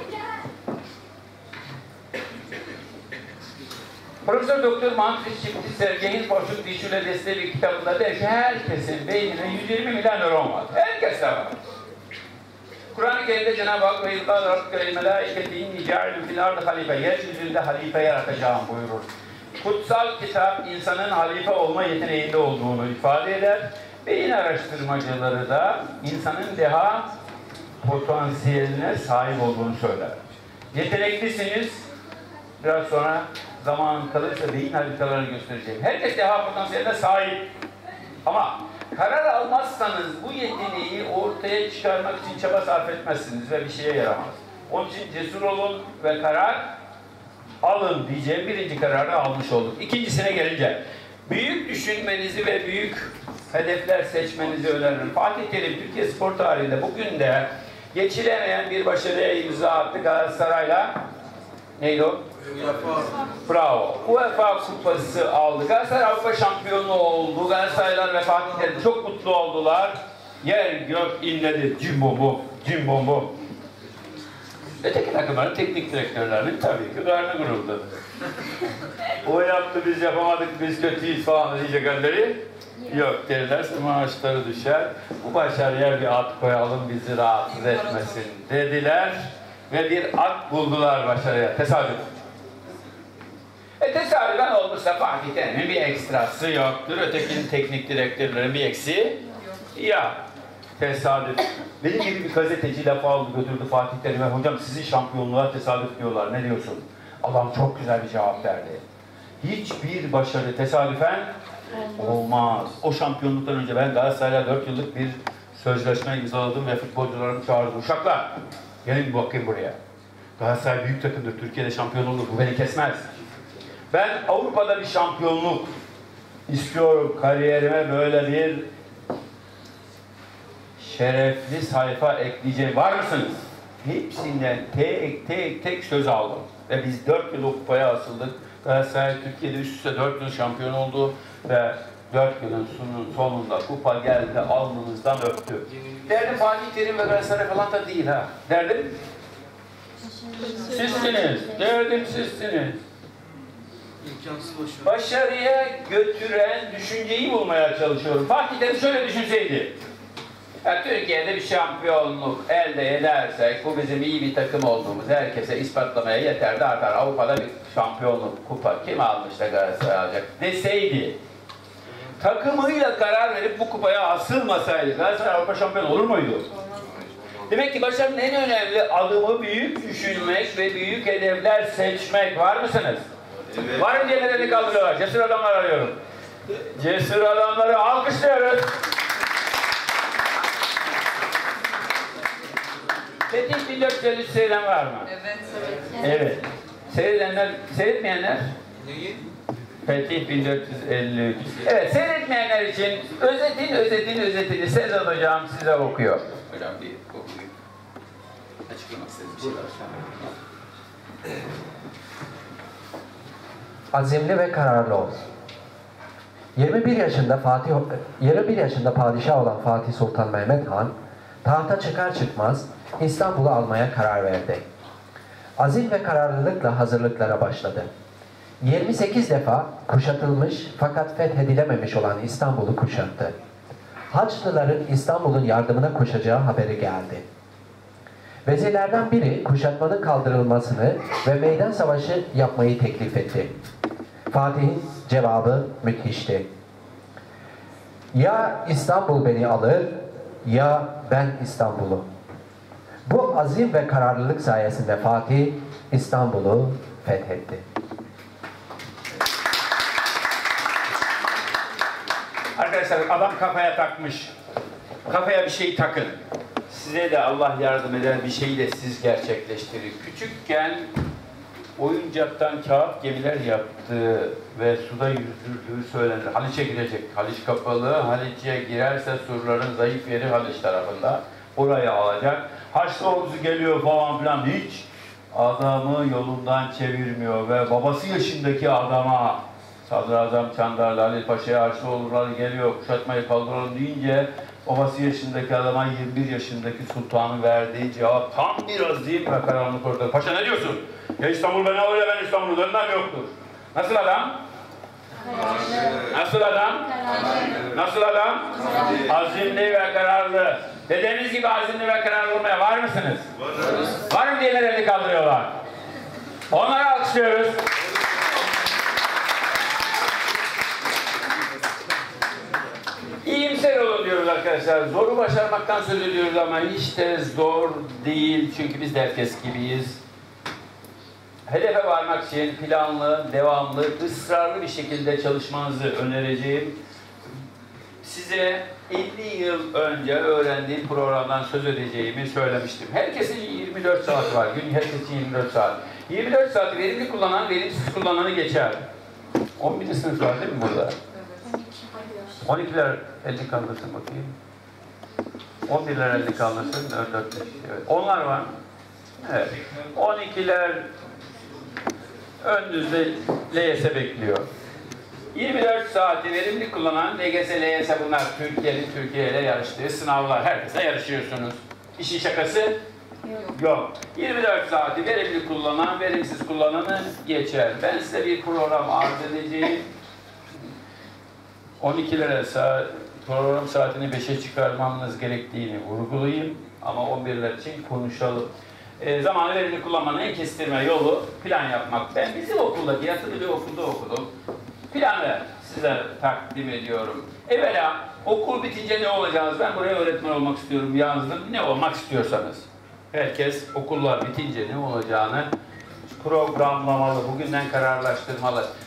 Profesör Doktor Manfred Schmidt, Sergey'in Boşluk Dişü'yle desteği bir kitabında der ki, herkesin beyninde yüz yirmi milyar nöron var. Herkeste var. Kur'an-ı Kerim'de Cenab-ı Hak ve yıllar Rabbike el melâiketin nicâilü fil ardı halife, yeryüzünde halife yaratacağım buyurur. Kutsal kitap insanın halife olma yeteneğinde olduğunu ifade eder. Beyin araştırmacıları da insanın deha potansiyeline sahip olduğunu söyler. Yeteneklisiniz, biraz sonra zaman kalırsa beyin haritalarını göstereceğim. Herkes deha potansiyeline sahip. Ama karar almazsanız bu yeteneği ortaya çıkarmak için çaba sarf etmezsiniz ve bir şeye yaramaz. Onun için cesur olun ve karar alın diyeceğim birinci kararı almış olduk. İkincisine gelince, büyük düşünmenizi ve büyük hedefler seçmenizi öneririm. Fatih Terim Türkiye spor tarihinde bugün de geçilemeyen bir başarıya imza attı Galatasaray'la. Neydi o? Bravo. UEFA kupası aldı. Galatasaray Avrupa şampiyonu oldu. Galatasaraylar ve Fatih Terim çok mutlu oldular. Yer gök inledi. Cimbom bom, cimbom bom. Öteki takımların teknik direktörlerinin tabii ki karnı guruldadı. O yaptı, biz yapamadık, biz kötüyüz falan diyecek halleri yok derlerse maaşları düşer. Bu başarıya bir at koyalım, bizi rahatsız etmesin dediler ve bir at buldular başarıya. Tesadüf. E tesadüfen olursa Fatih Terim'in bir ekstrası yoktur. Ötekinin teknik direktörlerin bir eksiği ya. Tesadüf. Benim gibi bir gazeteci lafı aldı götürdü Fatih Terim'e. Hocam sizin şampiyonluğa tesadüf diyorlar. Ne diyorsun? Adam çok güzel bir cevap verdi. Hiçbir başarı tesadüfen Olmaz. O şampiyonluktan önce ben Galatasaray'la dört yıllık bir sözleşme imzaladım ve futbolcularımı çağırdım. Uşaklar, gelin bakayım buraya. Galatasaray büyük takımdır, Türkiye'de şampiyon olur, bu beni kesmez. Ben Avrupa'da bir şampiyonluk istiyorum, kariyerime böyle bir şerefli sayfa ekleyeceğim. Var mısınız? Hepsinden tek tek tek söz aldım. Ve biz dört yıl o kupaya asıldık. Galatasaray Türkiye'de üst üste dört yıl şampiyon oldu ve dört yılın sonunda kupa geldi, alnımızdan öptü. Derdim Fatih Terim ve Galatasaray falan da değil ha. Derdim sizsiniz. Derdim sizsiniz. Başarıya götüren düşünceyi bulmaya çalışıyorum. Fatih Terim şöyle düşünseydi. Ya, Türkiye'de bir şampiyonluk elde edersek, bu bizim iyi bir takım olduğumuz herkese ispatlamaya yeter de artar. Avrupa'da bir şampiyonluk, kupa kim almış da Galatasaray alacak deseydi, takımıyla karar verip bu kupaya asılmasaydı Galatasaray Avrupa şampiyonu olur muydu? Demek ki başarının en önemli adımı büyük düşünmek ve büyük hedefler seçmek. Var mısınız? Evet. Var mı diyenler elini kaldırıyorlar. Cesur adamlar arıyorum. Cesur adamları alkışlıyoruz. Fetih bin dört yüz elli üç seyreden var mı? Evet. Evet. Seyredenler, seyretmeyenler? Neyi? Fetih bin dört yüz elli üç. Evet, seyretmeyenler için özetin özetin özetini Sedat Hocam size okuyor. Hocam bir okuyup açıklamak istediğim bir şey var. Azimli ve kararlı ol. yirmi bir yaşında Fatih yirmi bir yaşında padişah olan Fatih Sultan Mehmet Han tahta çıkar çıkmaz İstanbul'u almaya karar verdi. Azim ve kararlılıkla hazırlıklara başladı. yirmi sekiz defa kuşatılmış fakat fethedilememiş olan İstanbul'u kuşattı. Haçlıların İstanbul'un yardımına koşacağı haberi geldi. Vezirlerden biri kuşatmanın kaldırılmasını ve meydan savaşı yapmayı teklif etti. Fatih'in cevabı müthişti. Ya İstanbul beni alır, ya ben İstanbul'u. Bu azim ve kararlılık sayesinde Fatih İstanbul'u fethetti. Arkadaşlar adam kafaya takmış. Kafaya bir şey takın. Size de Allah yardım eder, bir şeyi de siz gerçekleştirin. Küçükken oyuncaktan kağıt gemiler yaptığı ve suda yüzdürdüğü söylenir. Haliç'e girecek. Haliç kapalı. Haliç'e girerse surların zayıf yeri Haliç tarafında. Orayı alacak. Haçlı ordusu geliyor falan filan. Hiç adamı yolundan çevirmiyor ve babası yaşındaki adama Sadrazam Çandarlı Halil Paşa'ya Haçlı orduları geliyor, kuşatmayı kaldıralım deyince babası yaşındaki adama yirmi bir yaşındaki sultanın verdiği cevap tam bir azim ve karanlık ortada. Paşa ne diyorsun? Ya İstanbul beni alır ya ben İstanbul'u dönmem yoktur. Nasıl adam? Nasıl adam? Nasıl adam? Azimli ve kararlı. Dedeniz gibi azimli ve kararlı olmaya var mısınız? Varız. Var mı diyenler elini kaldırıyorlar? Onları alkışlıyoruz. İyimser olun diyoruz arkadaşlar. Zoru başarmaktan söz ediyoruz ama hiç de zor değil. Çünkü biz de herkes gibiyiz. Hedefe varmak için planlı, devamlı, ısrarlı bir şekilde çalışmanızı önereceğim. Size elli yıl önce öğrendiğim programdan söz edeceğimi söylemiştim. Herkesin yirmi dört saat var. Gün herkesin yirmi dört saat. yirmi dört saati verimli kullanan, verimsiz kullananı geçer. on birinci sınıf var değil mi burada? on ikiler elli kaldırsın bakayım. on birler elli kaldırsın. dört dört beş. Evet. Onlar var. Evet. on ikiler önünüzde L Y S bekliyor. yirmi dört saati verimli kullanan L G S, L Y S bunlar Türkiye'nin Türkiye ile yarıştığı sınavlar. Herkese yarışıyorsunuz. İşin şakası yok. yok. yirmi dört saati verimli kullanan, verimsiz kullananı geçer. Ben size bir program arz edeceğim. on ikilere saat, program saatini beşe çıkarmamız gerektiğini vurgulayayım. Ama on birler için konuşalım. E, zamanı verimli kullanmanın en kestirme yolu plan yapmak. Ben bizim okuldaki yatılı bir okulda okudum. Planı size takdim ediyorum. Evvela okul bitince ne olacağız? Ben buraya öğretmen olmak istiyorum yazdım. Ne olmak istiyorsanız. Herkes okullar bitince ne olacağını programlamalı, bugünden kararlaştırmalı.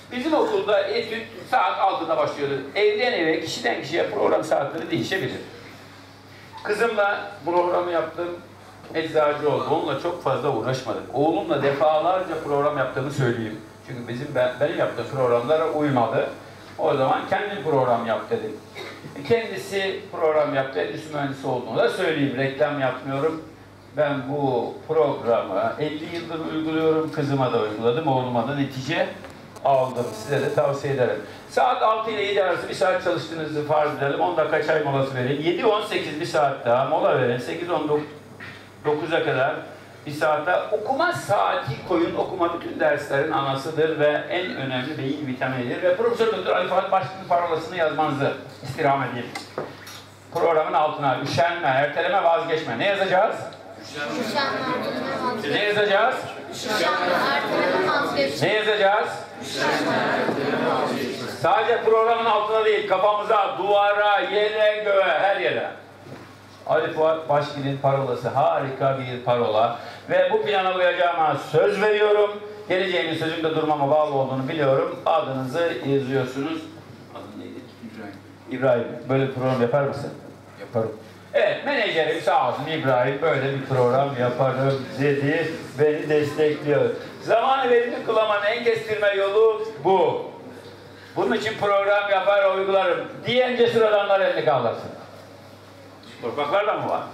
Bizim okulda etüt saat altıda başlıyordu. Evden eve, kişiden kişiye program saatleri değişebilir. Kızımla programı yaptım, eczacı oldu. Onunla çok fazla uğraşmadık. Oğlumla defalarca program yaptığımı söyleyeyim. Çünkü bizim ben, benim yaptığım programlara uymadı. O zaman kendin program yap dedim. Kendisi program yaptı, endüstri mühendisi olduğunu da söyleyeyim. Reklam yapmıyorum. Ben bu programı elli yıldır uyguluyorum. Kızıma da uyguladım, oğluma da netice aldım. Size de tavsiye ederim. Saat altı ile yedi arası bir saat çalıştığınızı farz edelim. on dakika çay molası verin. yedi on sekiz bir saat daha mola verin. sekiz on dokuza kadar bir saatte okuma saati koyun. Okuma bütün derslerin anasıdır ve en önemli beyin vitaminidir. Ve Profesör Doktor Ali Fuat Başkan'ın parolasını yazmanızı istirham edeyim. Programın altına üşenme, erteleme, vazgeçme. Ne yazacağız? Üşenme, erteleme, vazgeçme. Ne yazacağız? Üşenme, erteleme, vazgeçme. Ne yazacağız? Üşenme, erteleme, vazgeçme. Sadece programın altına değil, kafamıza, duvara, yere, göğe, her yere. Ali Fuat Başkin'in parolası harika bir parola. Ve bu plana uyacağıma söz veriyorum. Geleceğimin sözümde durmama bağlı olduğunu biliyorum. Adınızı yazıyorsunuz. Adın neydi? İbrahim. İbrahim. Böyle bir program yapar mısın? Yaparım. Evet, menajerim sağ olsun İbrahim böyle bir program yaparım dedi, beni destekliyor. Zamanı verimli kullanmanın en kestirme yolu bu. Bunun için program yapar, uygularım diyen cesur adamlar elini kaldırsın. Korkaklar da mı var?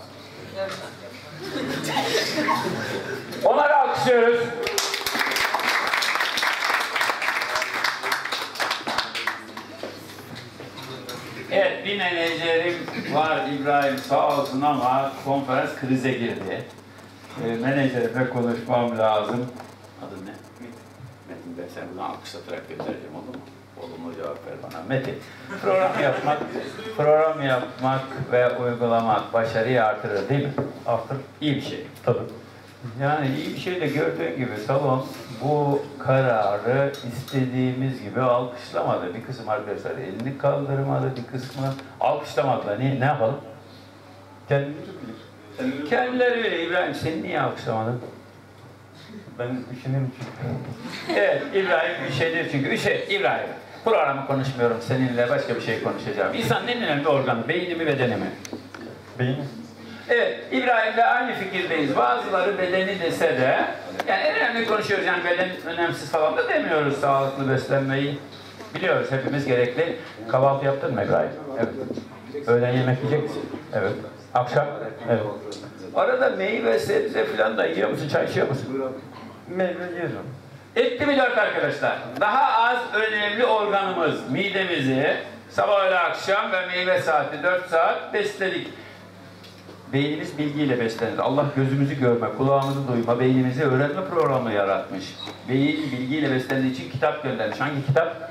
Onları alkışlıyoruz. Evet, bir menajerim var İbrahim sağ olsun ama konferans krize girdi. E, menajerimle konuşmam lazım. Adın ne? Metin, ben sen bunu alkışlatarak göndereceğim, olur mu? Olumlu cevap ver bana. Metin, program yapmak, program yapmak ve uygulamak başarıyı artırır değil mi? Artır, iyi bir şey. Tabii. Yani iyi bir şey de gördüğün gibi salon bu kararı istediğimiz gibi alkışlamadı. Bir kısım arkadaşlar elini kaldırmadı, bir kısmı alkışlamadılar. Niye? Ne yapalım? Kendileri bilir. Kendileri bilir. İbrahim sen niye alkışlamadın? Ben düşüneyim çünkü. Evet, İbrahim bir şeydir çünkü. Bir şey, İbrahim. Programı konuşmuyorum, seninle başka bir şey konuşacağım. İnsanın en önemli organı, beyni mi, bedeni mi? Beyni. Evet, İbrahim'le aynı fikirdeyiz. Bazıları bedeni dese de, yani en önemli konuşuyoruz, yani beden önemsiz falan da demiyoruz sağlıklı beslenmeyi. Biliyoruz, hepimiz gerekli. Kahvaltı yaptın mı İbrahim? Evet. Öğlen yemek yiyecek misin? Evet. Akşam? Evet. Arada meyve, sebze falan da yiyor musun? Çay içiyor musun? Meyve yiyorum. Etti mi dört arkadaşlar? Daha az önemli organımız, midemizi sabah öğle akşam ve meyve saati dört saat besledik. Beynimiz bilgiyle beslenir. Allah gözümüzü görme, kulağımızı duyma, beynimizi öğrenme programı yaratmış. Beyin bilgiyle beslendiği için kitap göndermiş. Hangi kitap?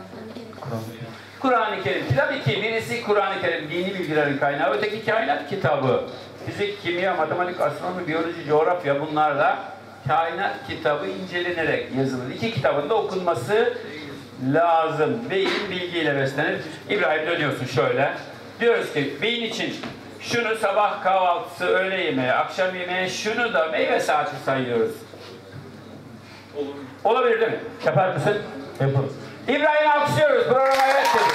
Kur'an-ı Kerim. Kitap iki. Birisi Kur'an-ı Kerim, dini bilgilerin kaynağı. Öteki kainat kitabı. Fizik, kimya, matematik, astronomi, biyoloji, coğrafya bunlarla kainat kitabı incelenerek yazılır. İki kitabın da okunması lazım. Beyin bilgiyle beslenir. İbrahim dönüyorsun şöyle. Diyoruz ki beyin için şunu sabah kahvaltısı, öğle yemeği, akşam yemeği, şunu da meyve saati sayıyoruz. Olur. Olabilir değil mi? Yapar mısın? Yaparım. İbrahim'i alkışlıyoruz. Programa evet dedi.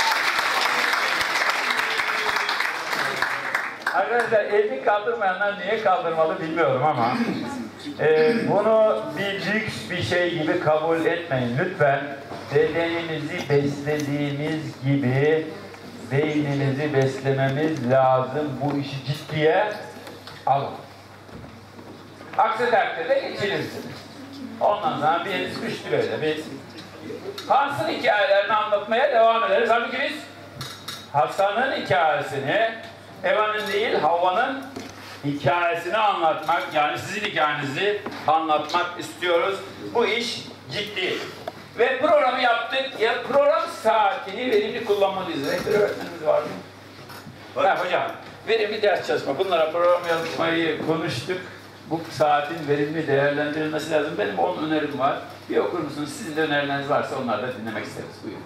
Arkadaşlar elini kaldırmayanlar niye kaldırmalı bilmiyorum ama e, bunu bir lüks bir şey gibi kabul etmeyin. Lütfen bedenimizi beslediğimiz gibi beynimizi beslememiz lazım. Bu işi ciddiye alın. Aksi takdirde geçirirsiniz. Ondan sonra biz güçlü böyle biz Hans'ın hikayelerini anlatmaya devam ederiz. Halbuki biz Hasan'ın hikayesini, Eva'nın değil Havva'nın hikayesini anlatmak, yani sizin hikayenizi anlatmak istiyoruz. Bu iş ciddi. Ve programı yaptık. Ya program saatini verimli kullanmalıyız. Rektör öğretmenimiz var mı? Var. Ha, hocam, verimli ders çalışma. Bunlara program yapmayı konuştuk. Bu saatin verimli değerlendirilmesi lazım. Benim on önerim var. Bir okur musunuz? Sizin de önerileriniz varsa onları da dinlemek isteriz. Buyurun.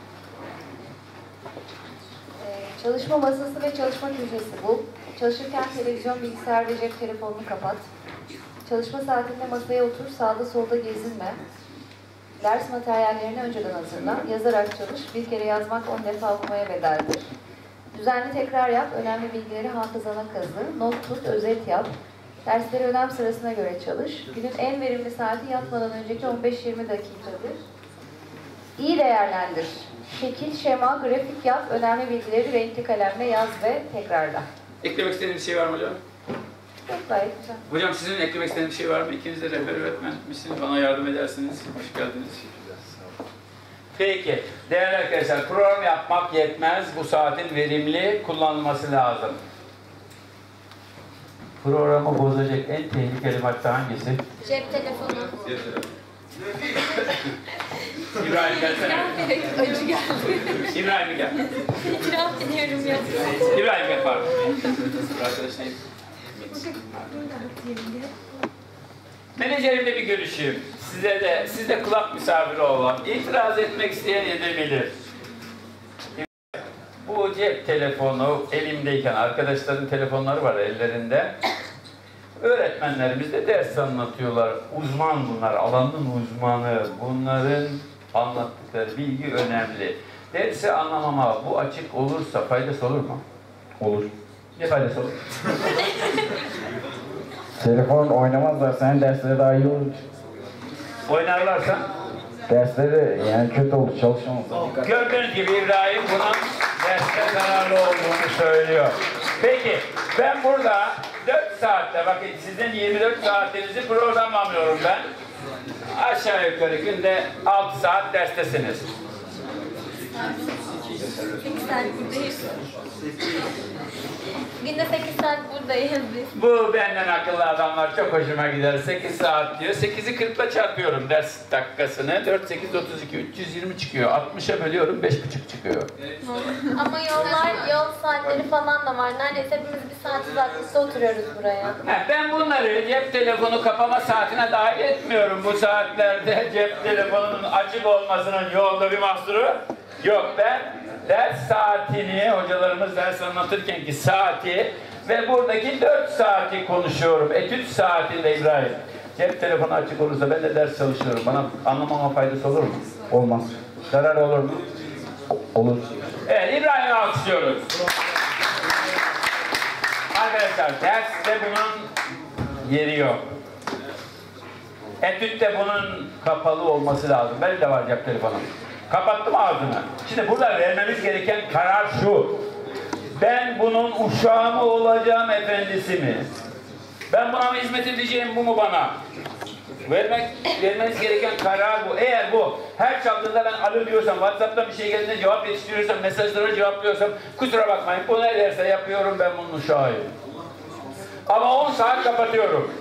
Ee, çalışma masası ve çalışma köşesi bul. Çalışırken televizyon, bilgisayar ve cep telefonunu kapat. Çalışma saatinde masaya otur, sağda solda gezinme. Ders materyallerini önceden hazırla. Yazarak çalış. Bir kere yazmak on defa okumaya bedeldir. Düzenli tekrar yap. Önemli bilgileri hafızana kazı. Not tut, özet yap. Dersleri önem sırasına göre çalış. Günün en verimli saati yatmadan önceki on beş yirmi dakikadır. İyi değerlendir. Şekil, şema, grafik yap. Önemli bilgileri renkli kalemle yaz ve tekrarla. Eklemek istediğiniz bir şey var mı hocam? Çok gayet güzel. Hocam sizin eklemek istediğiniz bir şey var mı? İkiniz de rehber öğretmenmişsiniz. Bana yardım edersiniz. Hoş geldiniz. Peki, değerli arkadaşlar, program yapmak yetmez. Bu saatin verimli kullanılması lazım. Programı bozacak en tehlikeli madde hangisi? Cep telefonu. İbrahim gelsene. Acı geldi. İbrahim gel. İtiraf ediyorum ya. İbrahim gel pardon. Arkadaşlar. Menajerimle bir görüşeyim. Size de, siz de kulak misafiri olan, itiraz etmek isteyen edebilir. Bu cep telefonu elimdeyken, arkadaşların telefonları var ellerinde. Öğretmenlerimiz de ders anlatıyorlar. Uzman bunlar, alanın uzmanı. Bunların anlattıkları bilgi önemli. Dersi anlamama bu açık olursa faydası olur mu? Olur. Ne faydası olur? Telefon oynamazlar, senin dersleri daha iyi olur. Oynarlarsa? Dersleri yani kötü olur, çalışamazlar. Gördüğünüz gibi İbrahim bunun derste zararlı olduğunu söylüyor. Peki, ben burada dört saatte, bakın sizin yirmi dört saatinizi programlamıyorum ben. Aşağı yukarı günde altı saat derstesiniz. sekiz saat buradayız. Günde sekiz saat buradayız biz. Bu benden akıllı adamlar çok hoşuma gider. sekiz saat diyor. sekizi kırkla çarpıyorum ders dakikasını. dört, sekiz, otuz iki, üç yüz yirmi çıkıyor. altmışa bölüyorum, beş buçuk çıkıyor. Ama yollar, yol saatleri falan da var. Neredeyse hepimiz bir saat uzaklıkta oturuyoruz buraya. Ha, ben bunları cep telefonu kapama saatine dahil etmiyorum. Bu saatlerde cep telefonunun açık olmasının yolda bir mahsuru yok. Ben ders saatini, hocalarımız ders anlatırkenki saati ve buradaki dört saati konuşuyorum. Etüt saatinde İbrahim. Cep telefonu açık olursa ben de ders çalışıyorum. Bana anlamama faydası olur mu? Olmaz. Zarar olur mu? Olur. Evet, İbrahim'i alkışlıyoruz. Arkadaşlar, derste bunun yeri yok. Etütte bunun kapalı olması lazım. Benim de var cep telefonum. Kapattım ağzını. Şimdi burada vermemiz gereken karar şu. Ben bunun uşağı mı olacağım, efendisi mi? Ben buna mı hizmet edeceğim, bu mu bana? Vermek, vermeniz gereken karar bu. Eğer bu her çaldığında ben alo diyorsam, WhatsApp'tan bir şey geldiğinde cevap yetiştiriyorsam, mesajlara cevaplıyorsam kusura bakmayın. Bu ne derse yapıyorum, ben bunun uşağıyım. Ama on saat kapatıyorum.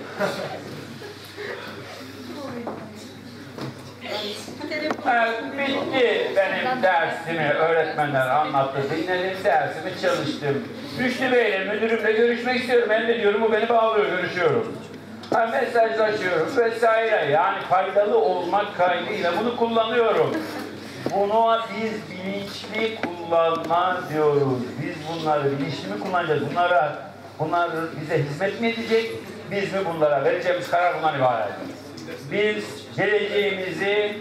Evet, bitti benim dersimi, öğretmenler anlattı, dinledim dersimi, çalıştım. Rüştü Bey'le, müdürümle görüşmek istiyorum, ben de diyorum, bu beni bağlıyor, görüşüyorum. Ha, mesajlaşıyorum vesaire, yani faydalı olmak kaydıyla bunu kullanıyorum. Buna biz bilinçli kullanma diyoruz. Biz bunları bilinçli mi kullanacağız? Bunlara, bunlar bize hizmet mi edecek? Biz mi bunlara? Vereceğimiz karar bundan ibaret. Biz geleceğimizi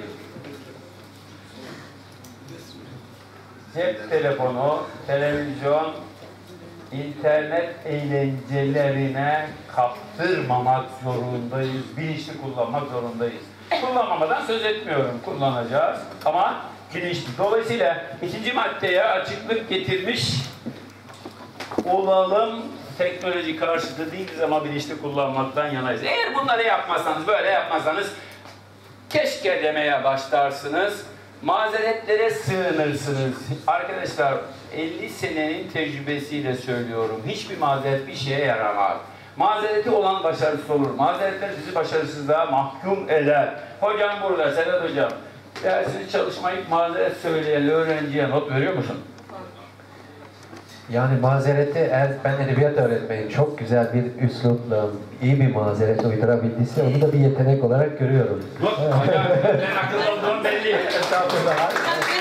cep telefonu, televizyon, internet eğlencelerine kaptırmamak zorundayız. Bilinçli kullanmak zorundayız. Kullanmamadan söz etmiyorum. Kullanacağız ama bilinçli. Dolayısıyla ikinci maddeye açıklık getirmiş olalım. Teknoloji karşıtı değiliz ama bilinçli kullanmaktan yanayız. Eğer bunları yapmazsanız, böyle yapmazsanız keşke demeye başlarsınız. Mazeretlere sığınırsınız. Arkadaşlar elli senenin tecrübesiyle söylüyorum. Hiçbir mazeret bir şeye yaramaz. Mazereti olan başarısız olur. Mazeretler bizi başarısızlığa mahkum eder. Hocam burada, Sedat Hocam. Dersini çalışmayıp mazeret söyleyen öğrenciye not veriyor musun? Yani mazereti, eğer ben edebiyat öğretmeniyim, çok güzel bir üslupla iyi bir mazeret uydurabildiyse onu da bir yetenek olarak görüyorum. Not, hocam ben akıllı olduğum belli. Estağfurullah.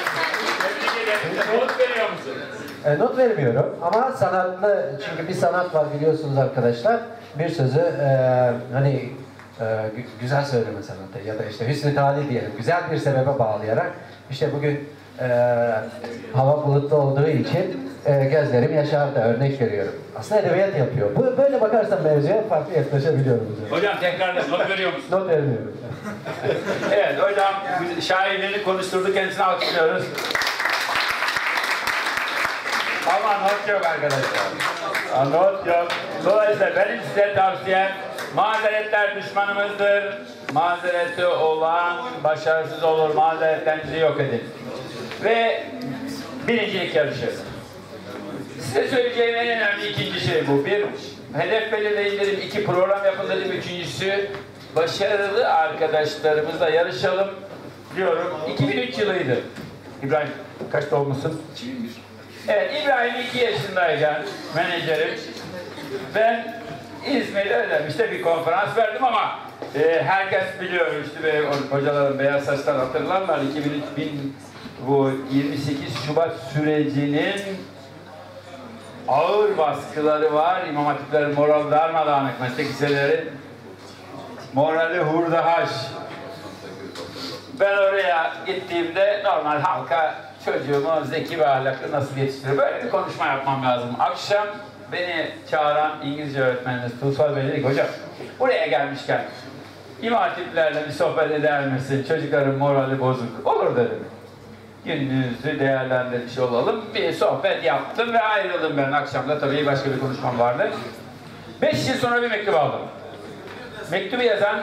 Not veriyor musun? E, not vermiyorum ama sanatlı, çünkü bir sanat var biliyorsunuz arkadaşlar. Bir sözü e, hani e, gü- güzel söyleme sanatı ya da işte hüsnü tali diyelim, güzel bir sebebe bağlayarak işte bugün e, hava bulutlu olduğu için e, gözlerim yaşardı, örnek veriyorum. Aslında edebiyat yapıyor. Bu, böyle bakarsan mevzuya farklı yaklaşabiliyorum. Hocam, Hocam tekrarla not veriyor musun? not vermiyorum. Evet hocam şairlerini konuşturdu, kendisini alkışlıyoruz. Ama not yok arkadaşlar. Ha, not yok. Dolayısıyla benim size tavsiyem mazeretler düşmanımızdır. Mazereti olan başarısız olur. Mazeretlerinizi yok edin. Ve birincilik yarışı. Size söyleyeceğim en önemli ikinci şey bu. Bir, hedef belirleyin dedim. İki, program yapın dedim. Üçüncüsü, başarılı arkadaşlarımızla yarışalım diyorum. iki bin üç yılıydı. İbrahim, kaç doğumlusun? iki bin bir. Evet, İbrahim iki yaşındayken menajerim. Ben İzmir'de ödemişte bir konferans verdim ama e, herkes biliyor işte be, hocaların beyaz saçlar hatırlarlar. iki bin üç bin bu yirmi sekiz Şubat sürecinin ağır baskıları var. İmam Hatiplerin moral darmadağınık, meslek liseleri morali hurdahaş. Ben oraya gittiğimde normal halka çocuğumu zeki ve ahlaklı nasıl yetiştirir? Böyle bir konuşma yapmam lazım. Akşam beni çağıran İngilizce öğretmenimiz Tuğsal Bey dedi ki, hocam buraya gelmişken İmam Hatiplerle bir sohbet eder misin? Çocukların morali bozuk. Olur dedim. Gününüzü değerlendirmiş olalım. Bir sohbet yaptım ve ayrıldım ben. Akşamda tabii başka bir konuşmam vardı. Beş yıl sonra bir mektup aldım. Mektubu yazan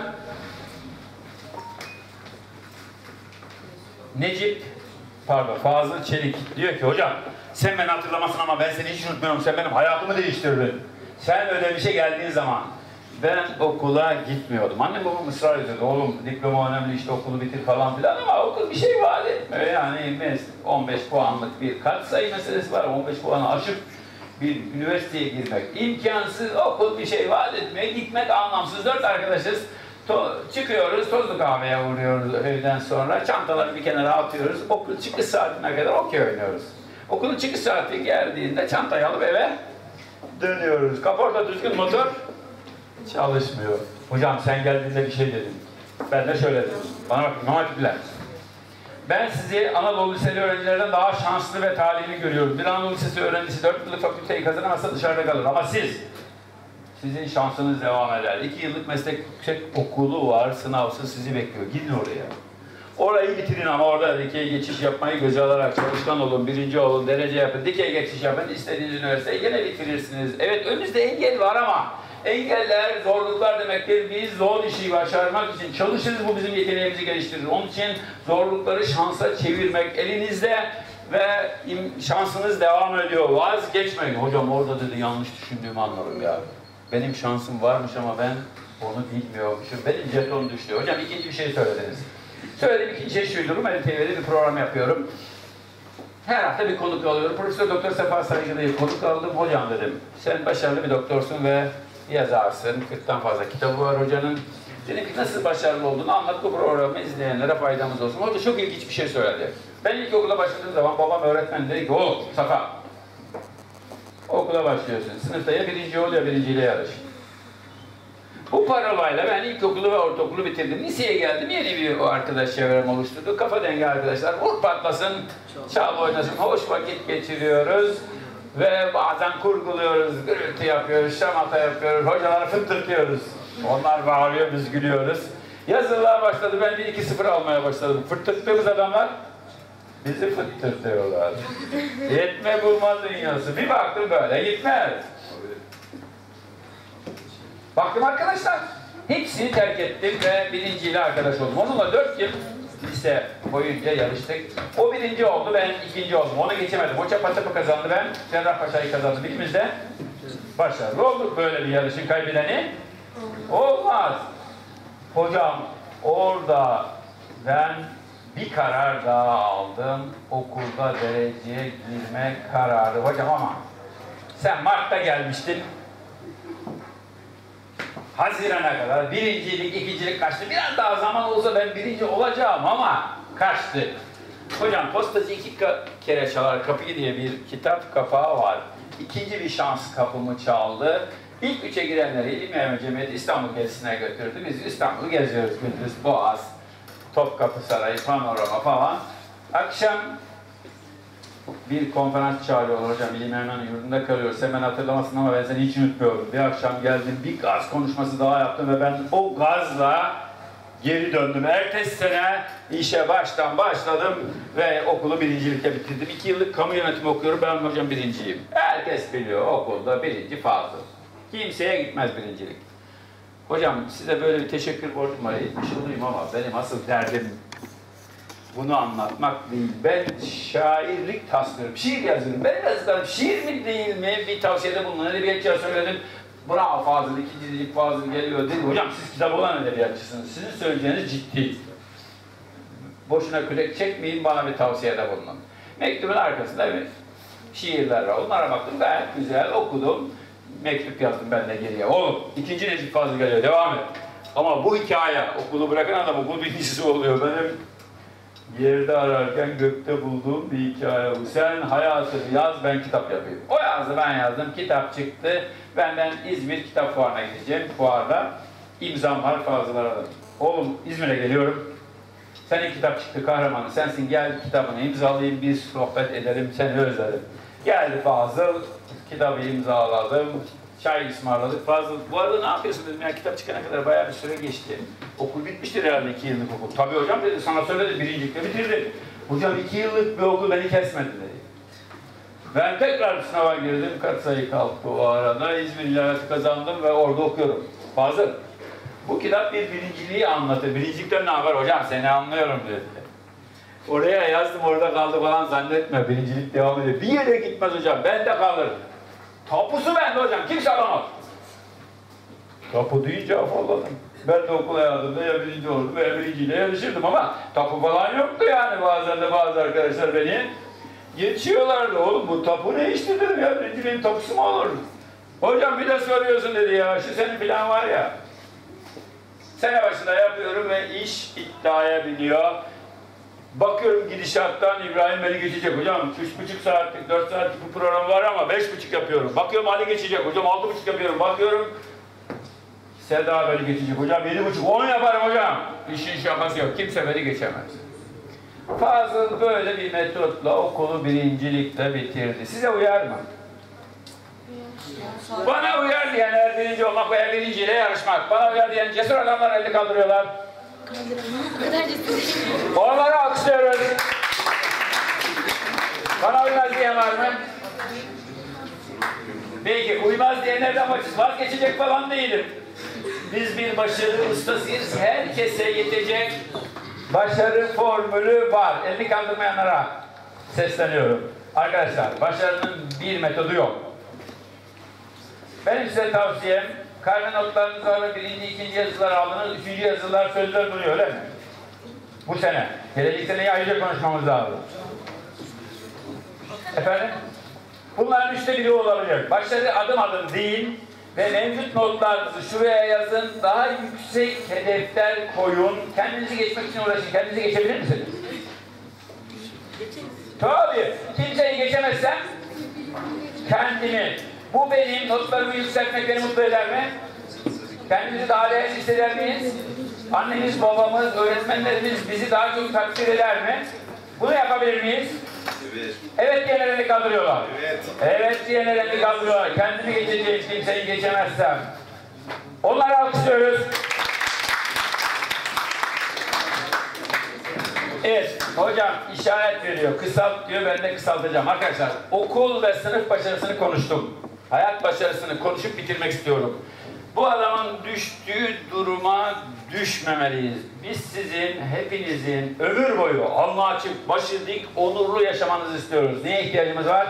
Necip, pardon Fazıl Çelik diyor ki, hocam sen beni hatırlamasın ama ben seni hiç unutmuyorum. Sen benim hayatımı değiştirdin. Sen öyle bir şey geldiğin zaman ben okula gitmiyordum. Annem babam ısrar ediyordu. Oğlum diploma önemli, işte okulu bitir falan filan ama okul bir şey vaat etmiyor. Yani on beş puanlık bir katsayı meselesi var. on beş puanı aşıp bir üniversiteye girmek imkansız. Okul bir şey vaat etmiyor. Gitmek anlamsız. Dört arkadaşız. To çıkıyoruz, tozlu kahveye vuruyoruz öğleden sonra. Çantaları bir kenara atıyoruz. Okul çıkış saatine kadar okey oynuyoruz. Okulun çıkış saati geldiğinde çantayı alıp eve dönüyoruz. Kaporta düzgün, motor çalışmıyor. Hocam sen geldiğinde bir şey dedin. Ben de şöyle dedim. Bana bak, İmam Hatipler. Ben sizi Anadolu Liseli öğrencilerden daha şanslı ve talihli görüyorum. Bir Anadolu Lisesi öğrencisi dört yıllık fakülteyi kazanamazsa dışarıda kalır. Ama siz, sizin şansınız devam eder. İki yıllık meslek yüksek okulu var, sınavsız sizi bekliyor. Gidin oraya. Orayı bitirin ama orada dikey geçiş yapmayı göze alarak çalışkan olun, birinci olun, derece yapın, dikey geçiş yapın, istediğiniz üniversiteyi gene bitirirsiniz. Evet, önünüzde engel var ama engeller, zorluklar demektir. Biz zor işi başarmak için çalışırız, bu bizim yeteneğimizi geliştirir. Onun için zorlukları şansa çevirmek elinizde ve şansınız devam ediyor. Vazgeçmeyin. Hocam orada dedi yanlış düşündüğümü anladım ya. Benim şansım varmış ama ben onu bilmiyormuşum. Benim jeton düştü. Hocam ikinci bir şey söylediniz. Söylediğim ikinci şey şuydu. Rumeli T V'de bir program yapıyorum. Her hafta bir konuk alıyorum. Profesör Doktor Sefa Saygı'yı konuk aldım. Hocam dedim, sen başarılı bir doktorsun ve yazarsın. kırktan fazla kitabı var hocanın. Dedim ki nasıl başarılı olduğunu anlat, bu programı izleyenlere faydamız olsun. Hoca çok ilginç bir şey söyledi. Ben ilk okula başladığım zaman babam öğretmen dedi ki, oğlum Safa, okula başlıyorsun. Sınıfta ya birinci ol ya birinciyle yarış. Bu parolayla ben ilkokulu ve ortaokulu bitirdim. Liseye geldim, yeni bir arkadaş çevrem oluşturdu. Kafa dengi arkadaşlar, vur patlasın, çal oynasın, hoş vakit geçiriyoruz. Ve bazen kurguluyoruz, gürültü yapıyoruz, şamata yapıyoruz, hocaları fıttırtıyoruz. Onlar bağırıyor, biz gülüyoruz. Yazılar başladı, ben bir iki sıfır almaya başladım. Fıttırttığımız adamlar bizi fıttırtıyorlar. Yetme bulma dünyası. Bir baktım böyle, gitmez. Baktım arkadaşlar, hepsini terk ettim ve birinciyle arkadaş oldum. Onunla dört yıl lise boyunca yarıştık. O birinci oldu, ben ikinci oldum. Onu geçemedim. O Çapatapı kazandı, ben Cerrahpaşa'yı kazandım. İkimiz de başarılı olduk. Böyle bir yarışın kaybedeni olmaz. Hocam orada ben bir karar daha aldım. Okulda dereceye girme kararı. Hocam ama sen Mart'ta gelmiştin. Haziran'a kadar birincilik, ikincilik kaçtı. Biraz daha zaman olsa ben birinci olacağım ama kaçtı. Hocam postacı iki kere çalar kapıyı diye bir kitap kapağı var. İkinci bir şans kapımı çaldı İlk üçe girenleri İlim Yayma Cemiyeti İstanbul gezisine götürdü. Biz İstanbul'u geziyoruz. Gündüz Boğaz, Topkapı Sarayı, Panorama falan. Akşam bir konferans çağırıyorlar hocam. İlim Yayma'nın yurdunda kalıyoruz. Hemen hatırlamasın ama ben seni hiç unutmuyorum. Bir akşam geldim, bir gaz konuşması daha yaptım ve ben o gazla geri döndüm. Ertesi sene işe baştan başladım ve okulu birincilikle bitirdim. İki yıllık kamu yönetimi okuyorum. Ben hocam birinciyim. Herkes biliyor okulda birinci fazla. Kimseye gitmez birincilik. Hocam size böyle bir teşekkür borcum var. Etmiş olayım ama benim asıl derdim bunu anlatmak değil. Ben şairlik taslıyorum. Şiir yazıyorum. Ben yazıyorum. Şiir mi değil mi? Bir tavsiyede bulunan edebiyatçıya söyledim. Bravo Fazıl, ikincilik Fazıl geliyor dedi. Hocam siz kitap olan edebiyatçısınız. Sizin söyleyeceğiniz ciddi. Boşuna kürek çekmeyin, bana bir tavsiyede bulunun. Mektubun arkasında bir şiirler var. Onlara baktım, gayet güzel okudum. Mektup yazdım ben de geriye. Oğlum, ikinci Necip Fazıl geliyor, devam et. Ama bu hikaye, okulu bırakan adam okul birincisi oluyor. Benim yerde ararken gökte bulduğum bir hikaye bu. Sen hayatını yaz, ben kitap yapayım. O yazdı, ben yazdım, kitap çıktı. Benden İzmir Kitap Fuarı'na gideceğim. Fuarda imzam var, fazlalar alırım. Oğlum İzmir'e geliyorum. Senin kitap çıktı, kahramanı sensin, gel kitabını imzalayayım, biz sohbet edelim, seni özledim. Geldi Fazıl, kitabı imzaladım, çay ısmarladık. Fazıl, bu arada ne yapıyorsun dedim ya, kitap çıkana kadar bayağı bir süre geçti. Okul bitmiştir herhalde, iki yıllık okul. Tabii hocam dedi, sana söyledi, birincilikle bitirdin. Hocam iki yıllık bir okul beni kesmedi dedi. Ben tekrar sınava girdim, kaç sayı kalktı o arada, İzmir İlahiyatı kazandım ve orada okuyorum. Fazıl, bu kitap bir birinciliği anlatır. Birincilikten ne haber hocam, seni anlıyorum dedi. Oraya yazdım, orada kaldı falan zannetme, birincilik devam ediyor. Bir yere gitmez hocam, ben de kalırım. Tapusu bende hocam, kimse alamaz. Tapu deyince afalladım. Ben de okul hayatımda ya birinci oldum ya birinciyle yarışırdım ama tapu falan yoktu yani. Bazen de bazı arkadaşlar beni geçiyorlardı. Oğlum bu tapu ne işte dedim ya, birinciliğin tapusu mu olur? Hocam bir de soruyorsun dedi ya, şu senin plan var ya. Sene başında yapıyorum ve iş iddiaya biniyor. Bakıyorum gidişattan İbrahim beni geçecek. Hocam üç buçuk saatlik, dört saatlik bir program var ama beş buçuk yapıyorum. Bakıyorum Ali geçecek. Hocam altı buçuk yapıyorum. Bakıyorum Seda beni geçecek. Hocam yedi buçuk, on yaparım hocam. İşin şakası yok. Kimse beni geçemez. Fazıl böyle bir metotla okulu birincilikle bitirdi. Size uyar mı? Bana uyar diyenler birinci olmak veya birinciyle yarışmak. Bana uyar diyen cesur adamlar elini kaldırıyorlar. Onları alkışlıyoruz. Bana uymaz diyen var mı? Peki uymaz diyenlerden vazgeçecek falan değilim. Biz bir başarı ustasıyız. Herkese yetecek başarı formülü var. Elini kaldırmayanlara sesleniyorum. Arkadaşlar başarının bir metodu yok. Benim size tavsiyem, karne notlarınız var, birinci, ikinci yazılar aldınız, üçüncü yazılar, sözler duruyor öyle mi? Bu sene. Gelecek seneyi ayrıca konuşmamız lazım. Efendim? Bunların üçte biri olabilir. Başları adım adım değil ve mevcut notlarınızı şuraya yazın, daha yüksek hedefler koyun, kendinizi geçmek için uğraşın. Kendinizi geçebilir misiniz? Tabii. Kimseyi geçemezsem kendimi. Bu benim, notlarımı yükseltmek beni mutlu eder mi? Kendimizi daha değerli hisseder miyiz? Annemiz, babamız, öğretmenlerimiz bizi daha çok takdir eder mi? Bunu yapabilir miyiz? Evet. Evet diyenler elini kaldırıyorlar. Evet. Evet diyenler elini kaldırıyorlar. Kendimi geçeceğim, kimseyi geçemezsem. Onları alkışlıyoruz. Evet, hocam işaret veriyor, kısalt diyor, ben de kısaltacağım. Arkadaşlar, okul ve sınıf başarısını konuştum. Hayat başarısını konuşup bitirmek istiyorum. Bu adamın düştüğü duruma düşmemeliyiz. Biz sizin, hepinizin ömür boyu alnı açık, başı dik, onurlu yaşamanızı istiyoruz. Neye ihtiyacımız var?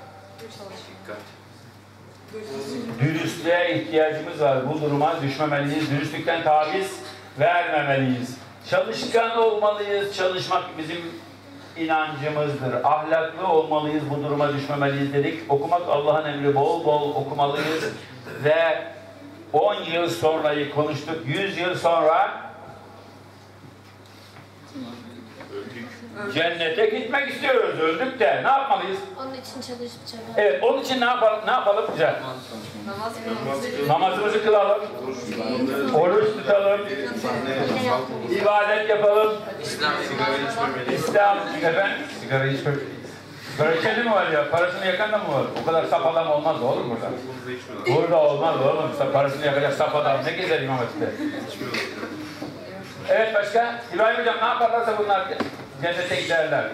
Dürüstlüğe ihtiyacımız var. Bu duruma düşmemeliyiz. Dürüstlükten taviz vermemeliyiz. Çalışkan olmalıyız. Çalışmak bizim inancımızdır. Ahlaklı olmalıyız. Bu duruma düşmemeliyiz dedik. Okumak Allah'ın emri, bol bol okumalıyız. Ve on yıl sonrayı konuştuk. yüz yıl sonra Cennete gitmek istiyoruz. Öldük de ne yapmalıyız? Onun için çalışacağım. Evet, onun için ne yapalım? Ne yapalım? Güzel. Namaz Namazımızı kılalım. Oruç tutalım. İbadet yapalım. İslam, efendim? Sigara içmek. Sigara içeni mi var ya? Parasını yakan da mı var? O kadar saf adam olmaz oğlum burada. Burada olmaz oğlum. Parasını yakacak saf adam. Ne gezer İmam Hatip'te? Evet, başka? İbrahim Hocam ne yaparlarsa bunlar cennete giderler.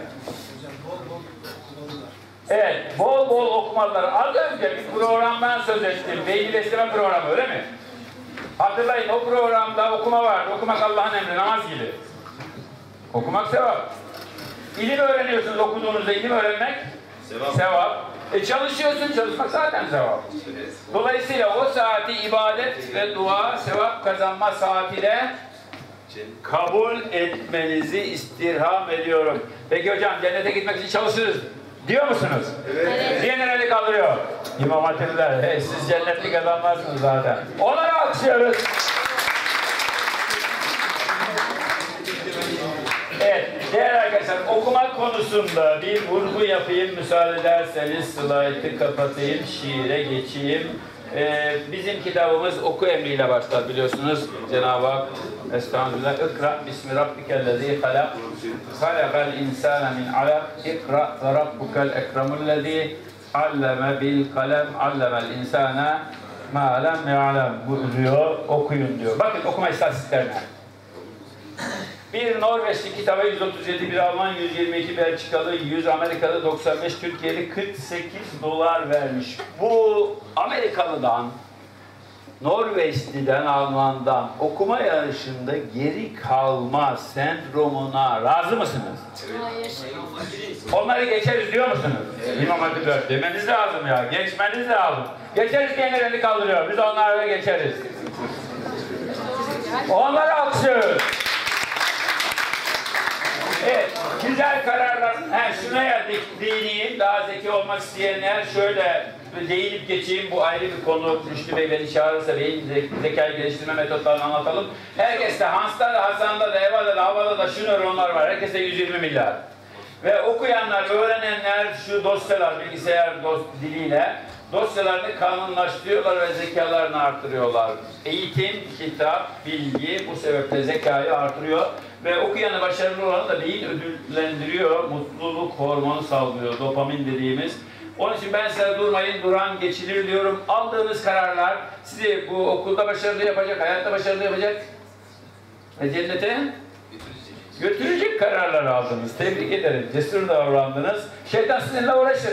Evet, bol bol okumaları. Az önce bir programdan söz ettim. Beynileştirme programı, öyle mi? Hatırlayın, o programda okuma vardı. Okumak Allah'ın emri, namaz gibi. Okumak sevap. İlim öğreniyorsunuz okuduğunuzda, ilim öğrenmek sevap. sevap. E çalışıyorsun, çalışmak zaten sevap. Dolayısıyla o saati ibadet ve dua, sevap kazanma saatine kabul etmenizi istirham ediyorum. Peki hocam, cennete gitmek için çalışırız diyor musunuz? Evet. Diğer eli kaldırıyor. İmam Hatipler, hey, siz cennetlik kazanmazsınız zaten. Onları alkışlıyoruz. Evet, değerli arkadaşlar, okumak konusunda bir vurgu yapayım, müsaade ederseniz slaytı kapatayım, şiire geçeyim. Ee, bizim kitabımız oku emriyle başlar biliyorsunuz. Cenab-ı Hak Estağfirullah. İkra bismi rabbikellezî halak. Halakal insâne min alak. İkra ve rabbukel ekremullezî alleme bil kalem. Allemel insâne mâ lem ya'lem. Buyuruyor, okuyun diyor. Bakın okuma istatistiklerine. Bir Norveçli kitaba yüz otuz yedi, bir Alman yüz yirmi iki, Belçikalı yüz, Amerikalı doksan beş, Türkiye'li kırk sekiz dolar vermiş. Bu Amerikalı'dan, Norveçli'den, Alman'dan okuma yarışında geri kalma sendromuna razı mısınız? Hayır. Onları geçeriz diyor musunuz? Evet. İmam Hatip demeniz lazım ya, geçmeniz lazım. Geçeriz diyenler elini kaldırıyor, biz onlarla geçeriz. Onları alkışlıyoruz. Evet, güzel kararlar. He, şuna geldik, değineyim. Daha zeki olmak isteyenler şöyle değinip geçeyim. Bu ayrı bir konu. Rüştü Bey beni çağırırsa beyin zekayı geliştirme metotlarını anlatalım. Herkeste, Hans'ta da, Hasan'da da, Eva'da da, Hava'da da şu nöronlar var. Herkeste yüz yirmi milyar. Ve okuyanlar, öğrenenler şu dosyalar, bilgisayar dos diliyle dosyalarını kanunlaştırıyorlar ve zekalarını artırıyorlar. Eğitim, kitap, bilgi bu sebeple zekayı artırıyor. Ve okuyanı başarılı olanı da beyin ödüllendiriyor, mutluluk hormonu salgılıyor, dopamin dediğimiz. Onun için ben size durmayın, duran geçilir diyorum. Aldığınız kararlar sizi bu okulda başarılı yapacak, hayatta başarılı yapacak ve cennete götürecek kararlar aldınız. Tebrik ederim, cesur davrandınız. Şeytan sizinle uğraşır.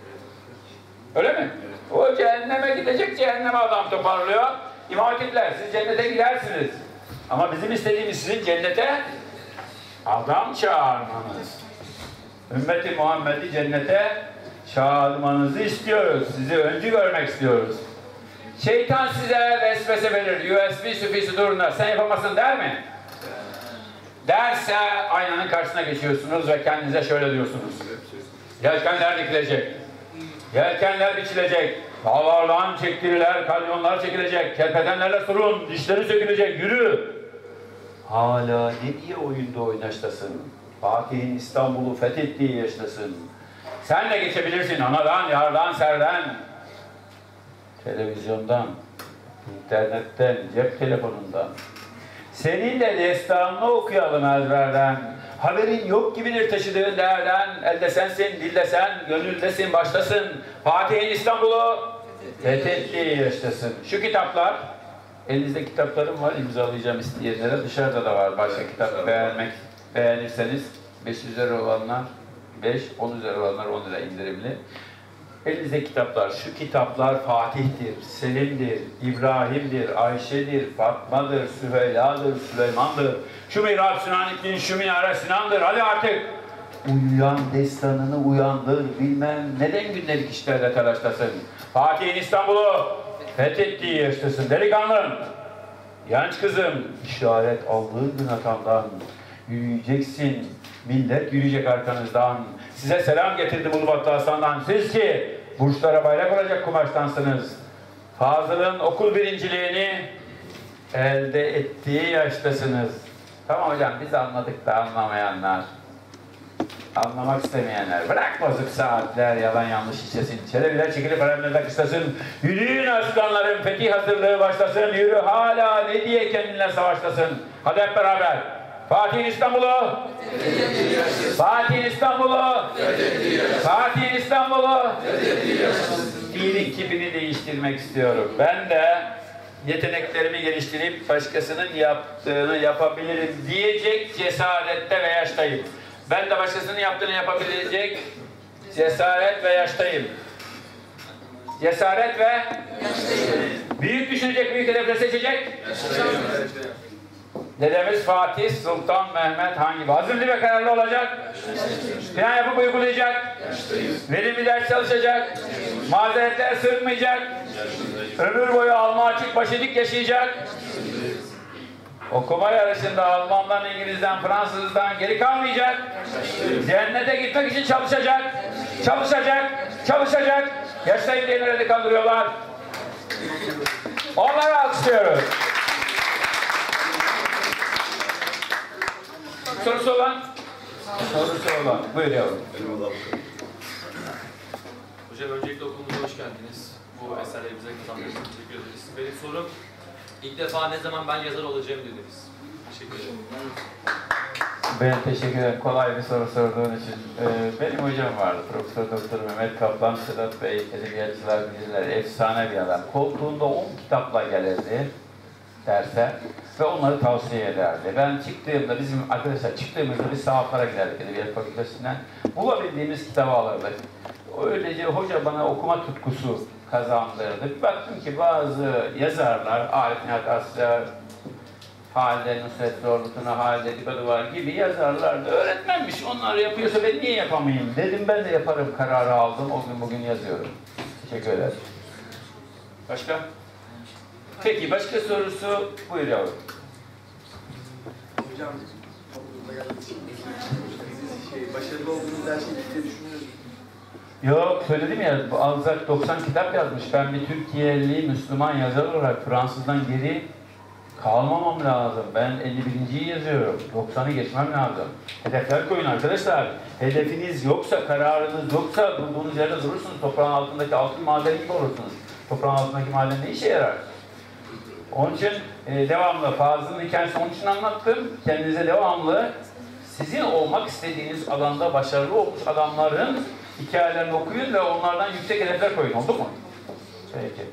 Öyle mi? O cehenneme gidecek, cehenneme adam toparlıyor. İmam Hatipler, siz cennete gidersiniz. Ama bizim istediğimiz sizin cennete adam çağırmanız. Ümmeti Muhammed'i cennete çağırmanızı istiyoruz. Sizi öncü görmek istiyoruz. Şeytan size vesvese verir. U S B süfisi duruna. Sen yapamazsın der mi? Derse aynanın karşısına geçiyorsunuz ve kendinize şöyle diyorsunuz. Yelkenler dikilecek. Yelkenler biçilecek. Dağlardan çektiriler, kalyonlar çekilecek. Kerpetenlerle sorun, dişleri sökülecek. Yürü. Hala ne diye oyunda oynaştasın? Fatih'in İstanbul'u fethettiği yaştasın. Sen de geçebilirsin anadan, yardan, serden. Televizyondan, internetten, cep telefonundan. Senin de destanını okuyalım ezberden. Haberin yok gibidir taşıdığın değerden. Elde sensin, dilde sen, gönüldesin, baştasın. Fatih'in İstanbul'u fethettiği yaştasın. Şu kitaplar, elinizde kitaplarım var, imzalayacağım isteyenlere. Dışarıda da var başka kitap beğenmek. Beğenirseniz beş üzeri olanlar beş, on üzeri olanlar on lira indirimli. Elinizde kitaplar, şu kitaplar Fatih'tir, Selim'dir, İbrahim'dir, Ayşe'dir, Fatma'dır, Süheyla'dır, Süleyman'dır. Şu Mihrak Sinan'ın, şu Minare Sinan'dır. Hadi artık uyuyan destanını uyandır, bilmem neden gündelik işlerle telaşlasın. Fatih'in İstanbul'u fethettiği yaştasın. Delikanlım, genç kızım, işaret aldığın gün atandan yürüyeceksin. Millet yürüyecek arkanızdan. Size selam getirdim Ulubatlı Hasan'dan. Siz ki burçlara bayrak olacak kumaştansınız. Fazıl'ın okul birinciliğini elde ettiği yaştasınız. Tamam hocam, biz anladık da anlamayanlar. Anlamak istemeyenler. Bırak bozuk saatler, yalan yanlış işlesin. Çelebiler çekilip aramlarında kıstasın. Yürüyün aslanlarım, fetih hazırlığı başlasın. Yürü hala ne diye kendinle savaştasın. Hadi hep beraber. Fatih'in İstanbul'u. Fatih'in İstanbul'u. Fatih'in İstanbul'u. İyilik kipini değiştirmek istiyorum. Ben de yeteneklerimi geliştirip başkasının yaptığını yapabilirim diyecek cesarette ve yaştayım. Ben de başkasının yaptığını yapabilecek cesaret ve yaştayım. Cesaret ve yaştayım. Büyük düşünecek, büyük hedefler seçecek. Dedemiz Fatih Sultan Mehmet Han gibi azimli ve kararlı olacak. Plan yapıp uygulayacak. Verimli ders çalışacak. Mazeretler sığınmayacak. Ömür boyu alma açık başıdık yaşayacak. Okuma yarışında Almandan, İngiliz'den, Fransız'dan geri kalmayacak. Cennete gitmek için çalışacak. Çalışacak. Çalışacak. Yaştayım diyenlere de kandırıyorlar. Onları alkışlıyoruz. Sorusu olan? Sorusu olan. Buyur yavrum. Hocam öncelikle okulumuza hoş geldiniz. Bu eserleri bize kazandırdığınız için teşekkür ederiz. Benim sorum, ilk defa ne zaman ben yazar olacağım dediniz. Teşekkür ederim. Ben teşekkür ederim. Kolay bir soru sorduğun için. Ee, benim hocam vardı. Profesör Doktor Mehmet Kaplan, Sedat Bey, edebiyatçılar bilirler. Efsane bir adam. Koltuğunda on kitapla gelirdi derse ve onları tavsiye ederdi. Ben çıktığımda, bizim arkadaşlar çıktığımızda biz sahaflara giderdik Edebiyat Fakültesinden. Bulabildiğimiz kitabı alırdık. Öylece hoca bana okuma tutkusu kazandırdı. Bir baktım ki bazı yazarlar, Arif Nihat Aslar, Halide Nusret Zorlu'na, Halide Dibadüvar gibi yazarlar da öğretmenmiş. Onlar yapıyorsa ben niye yapamayayım dedim. Ben de yaparım kararı aldım. O gün bugün yazıyorum. Teşekkür ederim. Başka? Peki başka sorusu buyur yavrum. Hocam, okulumuza geldiğiniz için şey, başarılı olduğunuz her şeyi diye düşünüyoruz. Yok söyledim ya, Alzak doksan kitap yazmış. Ben bir Türkiye'li Müslüman yazar olarak Fransızdan geri kalmamam lazım. Ben elli birinciyi yazıyorum. doksanı geçmem lazım. Hedefler koyun arkadaşlar. Hedefiniz yoksa, kararınız yoksa durduğunuz yerde durursunuz. Toprağın altındaki altın madeni gibi olursunuz. Toprağın altındaki maden ne işe yarar? Onun için e, devamlı Fazıl'ın hikayesini onun için anlattım. Kendinize devamlı sizin olmak istediğiniz alanda başarılı olmuş adamların hikayelerini okuyun ve onlardan yüksek hedefler koyun. Oldu mu? Peki.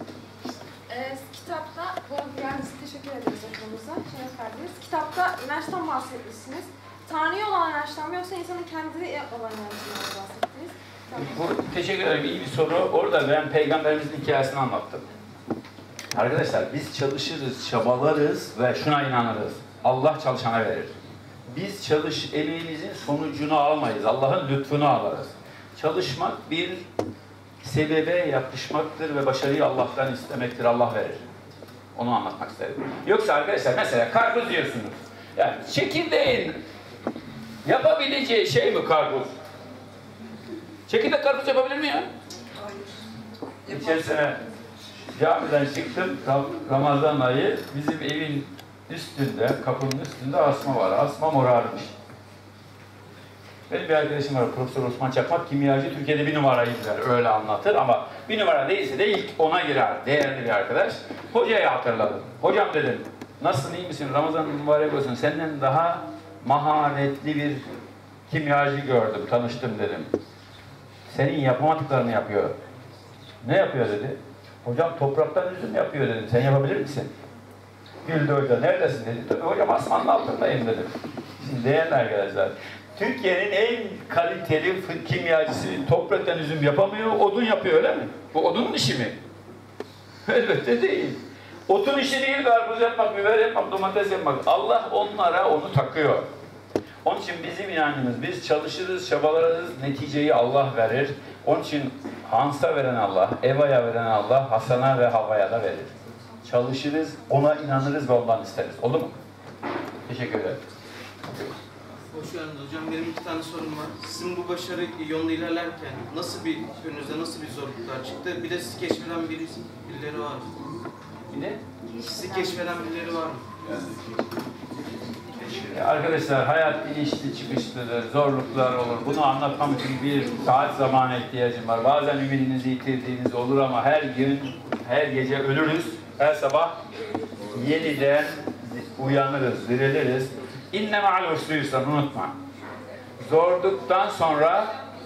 Ee, kitapta, bu yani size teşekkür ederiz okulumuza, şeref verdiniz. Kitapta inançtan bahsetmişsiniz. Tanrı'ya olan inançtan mı yoksa insanın kendine olan inançtan mı bahsettiniz? Bu, teşekkür ederim. İyi bir soru. Orada ben Peygamberimizin hikayesini anlattım. Arkadaşlar biz çalışırız, çabalarız ve şuna inanırız. Allah çalışana verir. Biz çalış, emeğimizin sonucunu almayız. Allah'ın lütfunu alırız. Çalışmak bir sebebe yapışmaktır ve başarıyı Allah'tan istemektir. Allah verir. Onu anlatmak istedim. Yoksa arkadaşlar mesela karpuz diyorsunuz. Yani çekirdeğin yapabileceği şey mi karpuz? Çekirdek karpuz yapabilir mi ya? Hayır. İçerisine camiden çıktım, Ramazan ayı, bizim evin üstünde, kapının üstünde asma var. Asma morarmış. Benim bir arkadaşım var, Profesör Osman Çakmak, kimyacı, Türkiye'de bir numarayı bilir, öyle anlatır ama bir numara değilse de ilk ona girer, değerli bir arkadaş. Hocayı hatırladım. Hocam dedim, nasılsın, iyi misin, Ramazan mübarek olsun, senden daha maharetli bir kimyacı gördüm, tanıştım dedim. Senin yapamadıklarını yapıyor. Ne yapıyor dedi. Hocam topraktan üzüm yapıyor dedim. Sen yapabilir misin? Güldü hoca. Neredesin dedi. Tabii hocam asmanın altındayım dedim. Şimdi değerli arkadaşlar. Türkiye'nin en kaliteli kimyacısı topraktan üzüm yapamıyor, odun yapıyor öyle mi? Bu odunun işi mi? Elbette değil. Otun işi değil, karpuz yapmak, biber yapmak, domates yapmak. Allah onlara onu takıyor. Onun için bizim inancımız, biz çalışırız, çabalarız, neticeyi Allah verir. Onun için Hans'a veren Allah, Eva'ya veren Allah, Hasan'a ve Havva'ya da verir. Çalışırız, ona inanırız ve ondan isteriz. Oldu mu? Teşekkür ederim. Hoş geldiniz hocam. Benim iki tane sorum var. Sizin bu başarı yolunda ilerlerken nasıl bir, önünüzde nasıl bir zorluklar çıktı? Bir de sizi keşfeden birisi, birileri var mı? Bir de? Sizi keşfeden birileri var mı? Arkadaşlar hayat inişli çıkışlıdır, zorluklar olur. Bunu anlatmam için bir saat zamana ihtiyacım var. Bazen ümidinizi yitirdiğiniz olur ama her gün, her gece ölürüz. Her sabah yeniden uyanırız, diriliriz. İnne ma'al usri yusran, unutma. Zorluktan sonra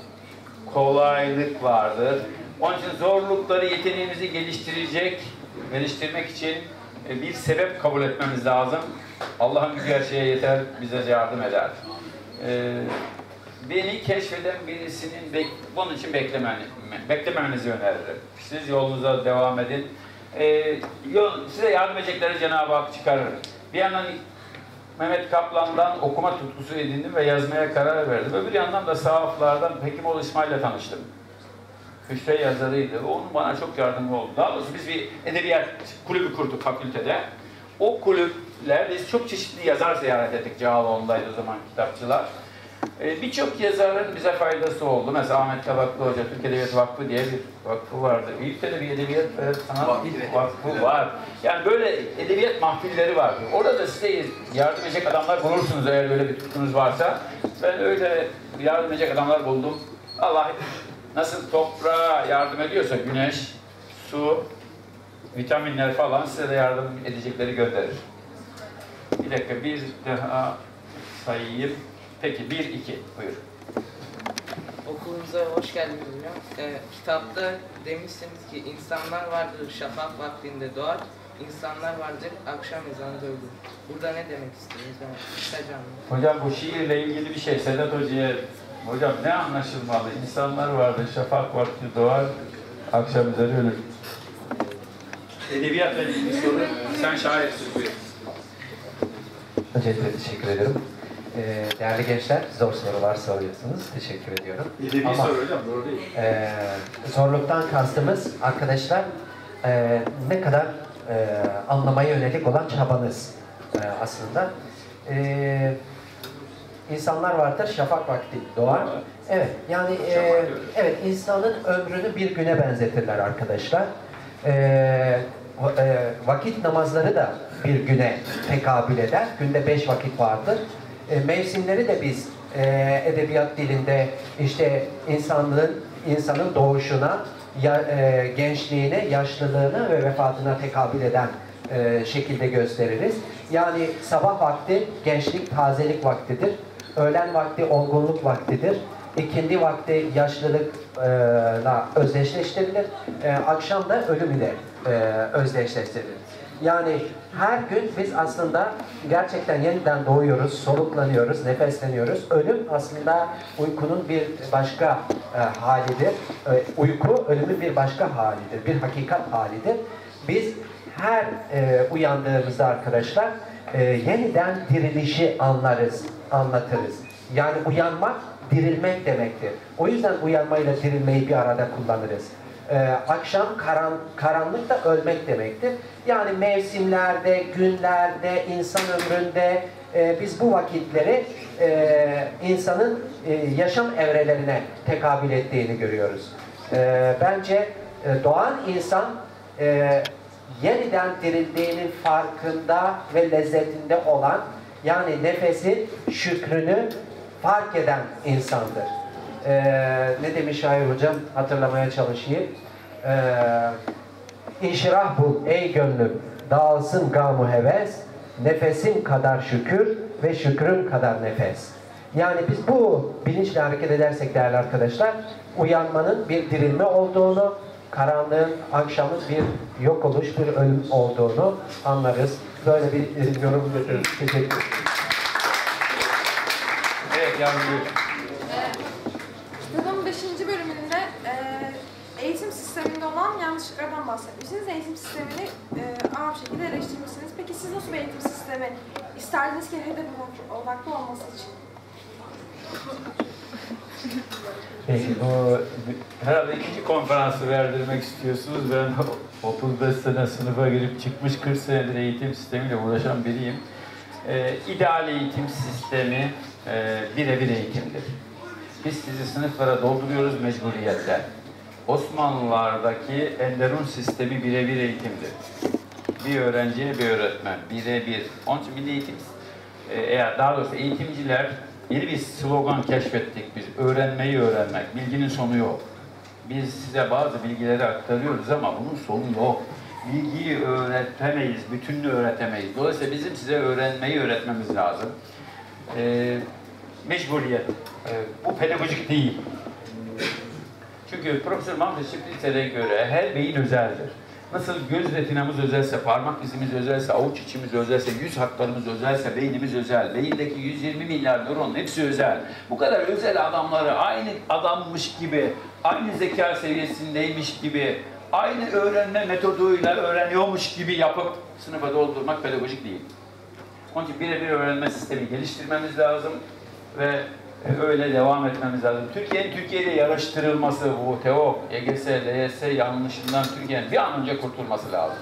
kolaylık vardır. Onun için zorlukları, yeteneğimizi geliştirecek, geliştirmek için bir sebep kabul etmemiz lazım. Allah'ın gücü her şeye yeter, bize yardım eder. Ee, beni keşfeden birisinin bek bunun için beklemeni, beklememenizi öneririm. Siz yolunuza devam edin. Ee, yol, size yardım edecekleri Cenab-ı Hak çıkarır. Bir yandan Mehmet Kaplan'dan okuma tutkusu edindim ve yazmaya karar verdim. Öbür yandan da sahaflardan Hekimoğlu İsmail'le tanıştım. Hüsrev yazarıydı. Onun bana çok yardımcı oldu. Daha doğrusu biz bir edebiyat kulübü kurduk fakültede. O kulüpler, biz çok çeşitli yazar ziyaret ettik. Cağaloğlu'ndaydı o zaman kitapçılar. Ee, Birçok yazarın bize faydası oldu. Mesela Ahmet Tabaklı Hoca, Türk Edebiyat Vakfı diye bir vakfı vardı. Ülkede bir edebiyat ve sanat vakfı var. Yani böyle edebiyat mahfilleri vardı. Orada da size yardım edecek adamlar bulursunuz eğer böyle bir tutkunuz varsa. Ben öyle yardım edecek adamlar buldum. Allah nasıl toprağa yardım ediyorsa güneş, su, vitaminler falan size de yardım edecekleri gönderir. Bir dakika bir daha sayayım. Peki bir iki buyur. Okulumuza hoş geldiniz hocam. Ee, kitapta demişsiniz ki insanlar vardır şafak vaktinde doğar, insanlar vardır akşam ezanında ölür. Burada ne demek istediniz? Ben kısaca anladım. Hocam bu şiirle ilgili bir şey. Sedat Hoca'ya, hocam ne anlaşılmalı? İnsanlar vardır şafak vakti doğar, akşam üzeri ölür. Edebiyatla ilgili bir soru. Sen şairsin buyur. Öncelikle teşekkür ederim. Ee, değerli gençler, zor sorular soruyorsunuz. Teşekkür ediyorum. Edebi Ama, soru hocam, doğru değil. E, zorluktan kastımız arkadaşlar e, ne kadar e, anlamaya yönelik olan çabanız e, aslında. E, insanlar vardır, şafak vakti doğar. Evet, yani e, evet insanın ömrünü bir güne benzetirler arkadaşlar. E, e, vakit namazları da bir güne tekabül eder. Günde beş vakit vardır. E, mevsimleri de biz e, edebiyat dilinde işte insanlığın insanın doğuşuna, ya, e, gençliğine, yaşlılığına ve vefatına tekabül eden e, şekilde gösteririz. Yani sabah vakti gençlik, tazelik vaktidir. Öğlen vakti olgunluk vaktidir. İkindi vakti yaşlılıkla özdeşleştirilir. E, akşam da ölüm ile e, özdeşleştirilir. Yani her gün biz aslında gerçekten yeniden doğuyoruz, soluklanıyoruz, nefesleniyoruz. Ölüm aslında uykunun bir başka e, halidir. E, uyku ölümün bir başka halidir, bir hakikat halidir. Biz her e, uyandığımızda arkadaşlar e, yeniden dirilişi anlarız, anlatırız. Yani uyanmak dirilmek demektir. O yüzden uyanmayla dirilmeyi bir arada kullanırız. Ee, akşam karan, karanlık da ölmek demektir. Yani mevsimlerde, günlerde, insan ömründe e, biz bu vakitleri e, insanın e, yaşam evrelerine tekabül ettiğini görüyoruz. E, bence e, doğan insan e, yeniden dirildiğinin farkında ve lezzetinde olan, yani nefesin şükrünü fark eden insandır. Ee, ne demiş şair hocam? Hatırlamaya çalışayım. Ee, İnşirah bul ey gönlüm, dağılsın gam-ı heves, nefesin kadar şükür ve şükrün kadar nefes. Yani biz bu bilinçle hareket edersek değerli arkadaşlar, uyanmanın bir dirilme olduğunu, karanlığın, akşamın bir yok oluş, bir ölüm olduğunu anlarız. Böyle bir yorum yapıyoruz. Teşekkür ederim. Evet yavrum buyur. Kitabın beşinci bölümünde e, eğitim sisteminde olan yanlışlıklardan bahsetmişsiniz. Eğitim sistemini e, ağır bir şekilde eleştirmişsiniz. Peki siz nasıl bir eğitim sistemi isterdiniz ki hedef odaklı olması için? Peki bu herhalde ikinci konferansı verdirmek istiyorsunuz. Ben otuz beş sene sınıfa girip çıkmış kırk senedir eğitim sistemiyle uğraşan biriyim. Ee, ideal eğitim sistemi e, birebir eğitimdir. Biz sizi sınıflara dolduruyoruz mecburiyetten. Osmanlılardaki Enderun sistemi birebir eğitimdir. Bir öğrenciye bir öğretmen, birebir. Onun için milli eğitim e, eğer daha doğrusu eğitimciler yeni bir slogan keşfettik biz. Öğrenmeyi öğrenmek. Bilginin sonu yok. Biz size bazı bilgileri aktarıyoruz ama bunun sonu yok. Bilgiyi öğretemeyiz, bütününü öğretemeyiz. Dolayısıyla bizim size öğrenmeyi öğretmemiz lazım. E, mecburiyet. E, bu pedagojik değil. Çünkü Profesör Manfred Stiglitzer'e göre her beyin özeldir. Nasıl göz retinamız özelse, parmak izimiz özelse, avuç içimiz özelse, yüz hatlarımız özelse, beynimiz özel. Beyindeki yüz yirmi milyar nöronun hepsi özel. Bu kadar özel adamları aynı adammış gibi, aynı zeka seviyesindeymiş gibi, aynı öğrenme metoduyla öğreniyormuş gibi yapıp sınıfa doldurmak pedagojik değil. Onun için birebir öğrenme sistemi geliştirmemiz lazım ve öyle devam etmemiz lazım. Türkiye'nin Türkiye'de yarıştırılması, bu TEOK, Y G S, L Y S yanlışından Türkiye'nin bir an önce kurtulması lazım.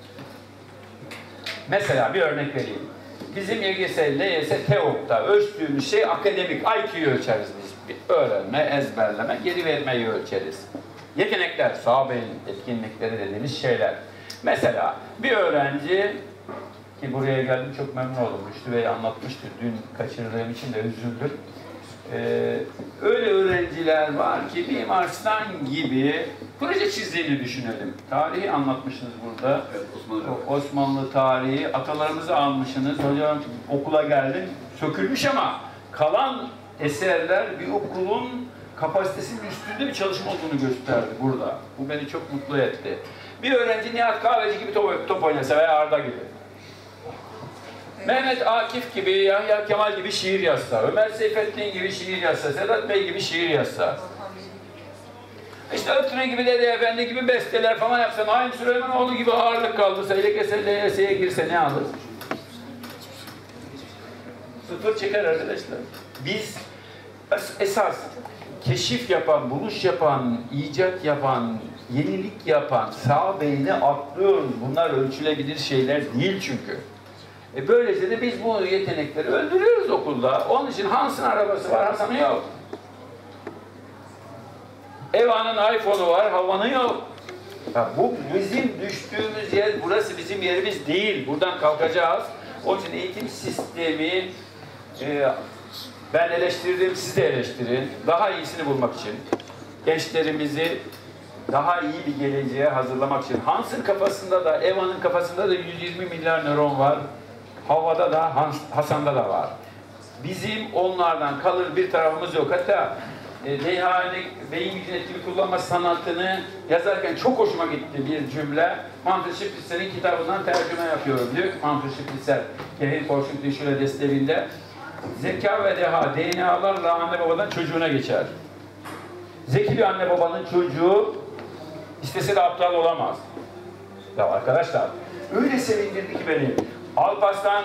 Mesela bir örnek vereyim. Bizim Y G S, L Y S, TEOK'ta ölçtüğümüz şey akademik, I Q'yu ölçeriz biz. Bir öğrenme, ezberleme, geri vermeyi ölçeriz. Yetenekler, sağ beyin etkinlikleri dediğimiz şeyler. Mesela bir öğrenci, ki buraya geldim çok memnun oldum. Rüştü Bey anlatmıştı. Dün kaçırdığım için de üzüldüm. Ee, öyle öğrenciler var ki Mimar Sinan gibi proje çizdiğini düşünelim. Tarihi anlatmışsınız burada. Evet, Osmanlı. Osmanlı tarihi. Atalarımızı almışsınız. Hocam okula geldim. Sökülmüş ama kalan eserler bir okulun kapasitesinin üstünde bir çalışma olduğunu gösterdi burada. Bu beni çok mutlu etti. Bir öğrenci Nihat Kahveci gibi top, top oynasa veya Arda gibi. Mehmet Akif gibi, Yahya Kemal gibi şiir yazsa, Ömer Seyfettin gibi şiir yazsa, Sedat Bey gibi şiir yazsa, işte Ötüne gibi, Dede Efendi gibi besteler falan yapsa, Naim Süleymanoğlu gibi ağırlık kaldırsa, Y G S, L Y S'ye girse ne alır? Sıfır çeker arkadaşlar. Biz esas keşif yapan, buluş yapan, icat yapan, yenilik yapan, sağ beyni atlıyoruz. Bunlar ölçülebilir şeyler değil çünkü. E böylece de biz bu yetenekleri öldürüyoruz okulda. Onun için Hans'ın arabası var, Hasan'ın yok. Eva'nın iPhone'u var, Havva'nın yok. Ya bu bizim düştüğümüz yer, burası bizim yerimiz değil. Buradan kalkacağız. Onun için eğitim sistemi, e, ben eleştirdim, siz de eleştirin. Daha iyisini bulmak için, gençlerimizi daha iyi bir geleceğe hazırlamak için. Hans'ın kafasında da, Eva'nın kafasında da yüz yirmi milyar nöron var. Havva'da da, Hans, Hasan'da da var. Bizim onlardan kalır bir tarafımız yok. Hatta e, D H A'nın beyin gücünü etkili kullanma sanatını yazarken çok hoşuma gitti bir cümle. Manfred Stiglitzer'in kitabından tercüme yapıyorum. Diyor ki Manfred Stiglitzer, Gehir Forschung Schule Desteği'nde zeka ve deha D N A'larla anne babadan çocuğuna geçer. Zeki bir anne babanın çocuğu istese de aptal olamaz. Ya arkadaşlar, öyle sevindirdi ki beni. Alparslan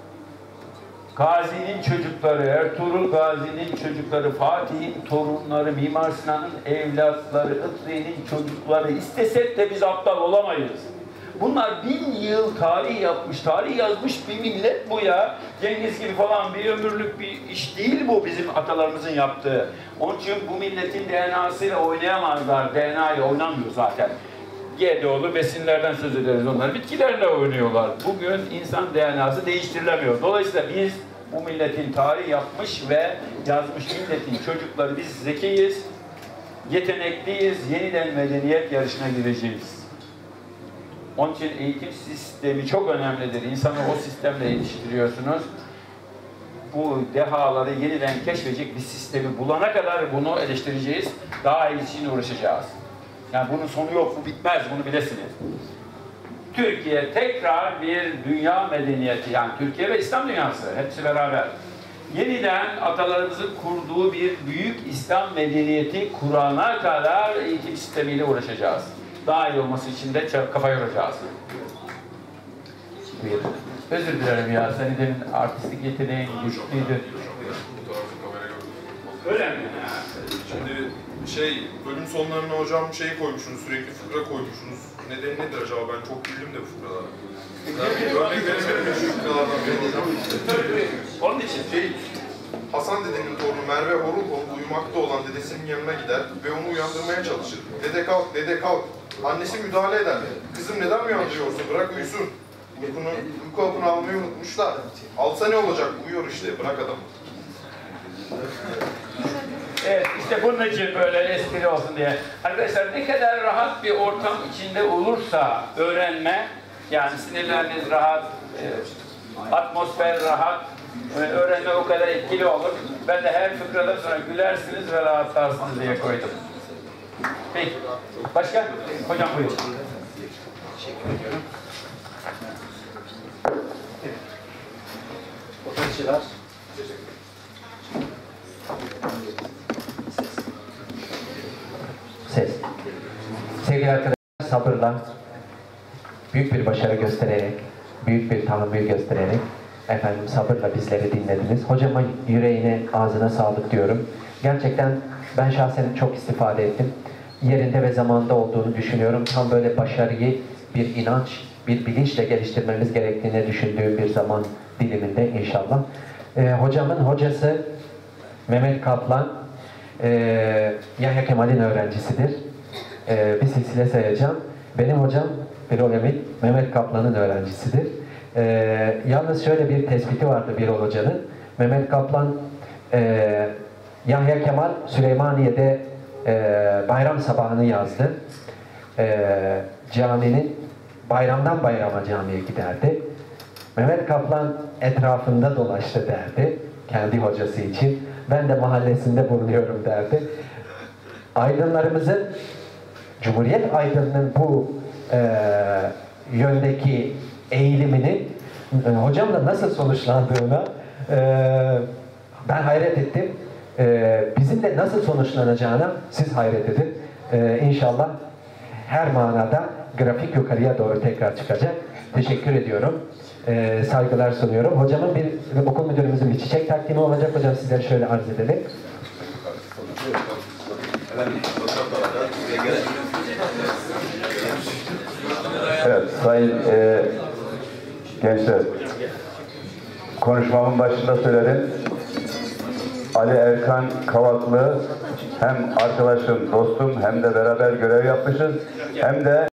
Gazi'nin çocukları, Ertuğrul Gazi'nin çocukları, Fatih'in torunları, Mimar Sinan'ın evlatları, Itri'nin çocukları istesek de biz aptal olamayız. Bunlar bin yıl tarih yapmış, tarih yazmış bir millet bu ya. Cengiz gibi falan bir ömürlük bir iş değil bu bizim atalarımızın yaptığı. Onun için bu milletin D N A'sıyla oynayamazlar. D N A'yla oynamıyor zaten. G D O'lu besinlerden söz ederiz onlar. Bitkilerle oynuyorlar. Bugün insan D N A'sı değiştirilemiyor. Dolayısıyla biz bu milletin tarih yapmış ve yazmış milletin çocukları, biz zekiyiz, yetenekliyiz, yeniden medeniyet yarışına gireceğiz. Onun için eğitim sistemi çok önemlidir. İnsanı o sistemle yetiştiriyorsunuz. Bu dehaları yeniden keşfedecek bir sistemi bulana kadar bunu eleştireceğiz. Daha iyisiyle uğraşacağız. Yani bunun sonu yok, bu bitmez, bunu bilesiniz. Türkiye tekrar bir dünya medeniyeti, yani Türkiye ve İslam dünyası, hepsi beraber. Yeniden atalarımızın kurduğu bir büyük İslam medeniyeti kurana kadar eğitim sistemiyle uğraşacağız. Daha iyi olması için de kafa yoracağız. Buyurun. Özür dilerim ya, senin demin artistik yeteneğin güçlüydü. Öyle mi? Şimdi şey, bölüm sonlarına hocam şey koymuşsunuz, sürekli fıkra koymuşsunuz. Nedeni nedir acaba? Ben çok güldüm de bu fıkralara. Örnek verebilirim şu fıkralardan biri hocam. Onun için şey, Hasan dedenin torunu Merve Horulkol uyumakta olan dedesinin yanına gider ve onu uyandırmaya çalışır. Dede kalk, dede kalk. Annesi müdahale eder. Kızım neden uyandırıyorsun? Bırak uyusun. Uykunu, uyku hapını almayı unutmuşlar. Alsa ne olacak? Uyuyor işte, bırak adamı. Evet, işte bunun için böyle espri olsun diye. Arkadaşlar ne kadar rahat bir ortam içinde olursa öğrenme, yani sinirleriniz rahat, e, atmosfer rahat, e, öğrenme o kadar etkili olur. Ben de her fıkradan sonra gülersiniz ve rahatlarsınız diye koydum. Peki, başka? Hocam buyurun. Teşekkür ediyorum. Fotoğrafçılar. Ses. Sevgili arkadaşlar, sabırla, büyük bir başarı göstererek, büyük bir tahammül göstererek, efendim sabırla bizleri dinlediniz. Hocama yüreğine, ağzına sağlık diyorum. Gerçekten ben şahsen çok istifade ettim. Yerinde ve zamanda olduğunu düşünüyorum. Tam böyle başarıyı bir inanç, bir bilinçle geliştirmemiz gerektiğini düşündüğüm bir zaman diliminde inşallah. Ee, hocamın hocası Mehmet Kaplan, Ee, Yahya Kemal'in öğrencisidir. Ee, bir silsile sayacağım. Benim hocam Birol Emin, Mehmet Kaplan'ın öğrencisidir. Ee, yalnız şöyle bir tespiti vardı Birol Hoca'nın. Mehmet Kaplan, e, Yahya Kemal Süleymaniye'de e, bayram sabahını yazdı. E, caminin bayramdan bayrama camiye giderdi. Mehmet Kaplan etrafında dolaştı derdi, kendi hocası için. Ben de mahallesinde bulunuyorum derdi. Aydınlarımızın, Cumhuriyet aydınının bu e, yöndeki eğiliminin e, hocamla nasıl sonuçlandığına e, ben hayret ettim. E, bizim de nasıl sonuçlanacağına siz hayret edin. E, İnşallah her manada grafik yukarıya doğru tekrar çıkacak. Teşekkür ediyorum. Ee, saygılar sunuyorum. Hocamın bir, okul müdürümüzün bir çiçek takdimi olacak. Hocam sizlere şöyle arz edelim. Evet, sayın e, gençler, konuşmamın başında söyledim. Ali Erkan Kavaklı hem arkadaşım, dostum hem de beraber görev yapmışız. Hem de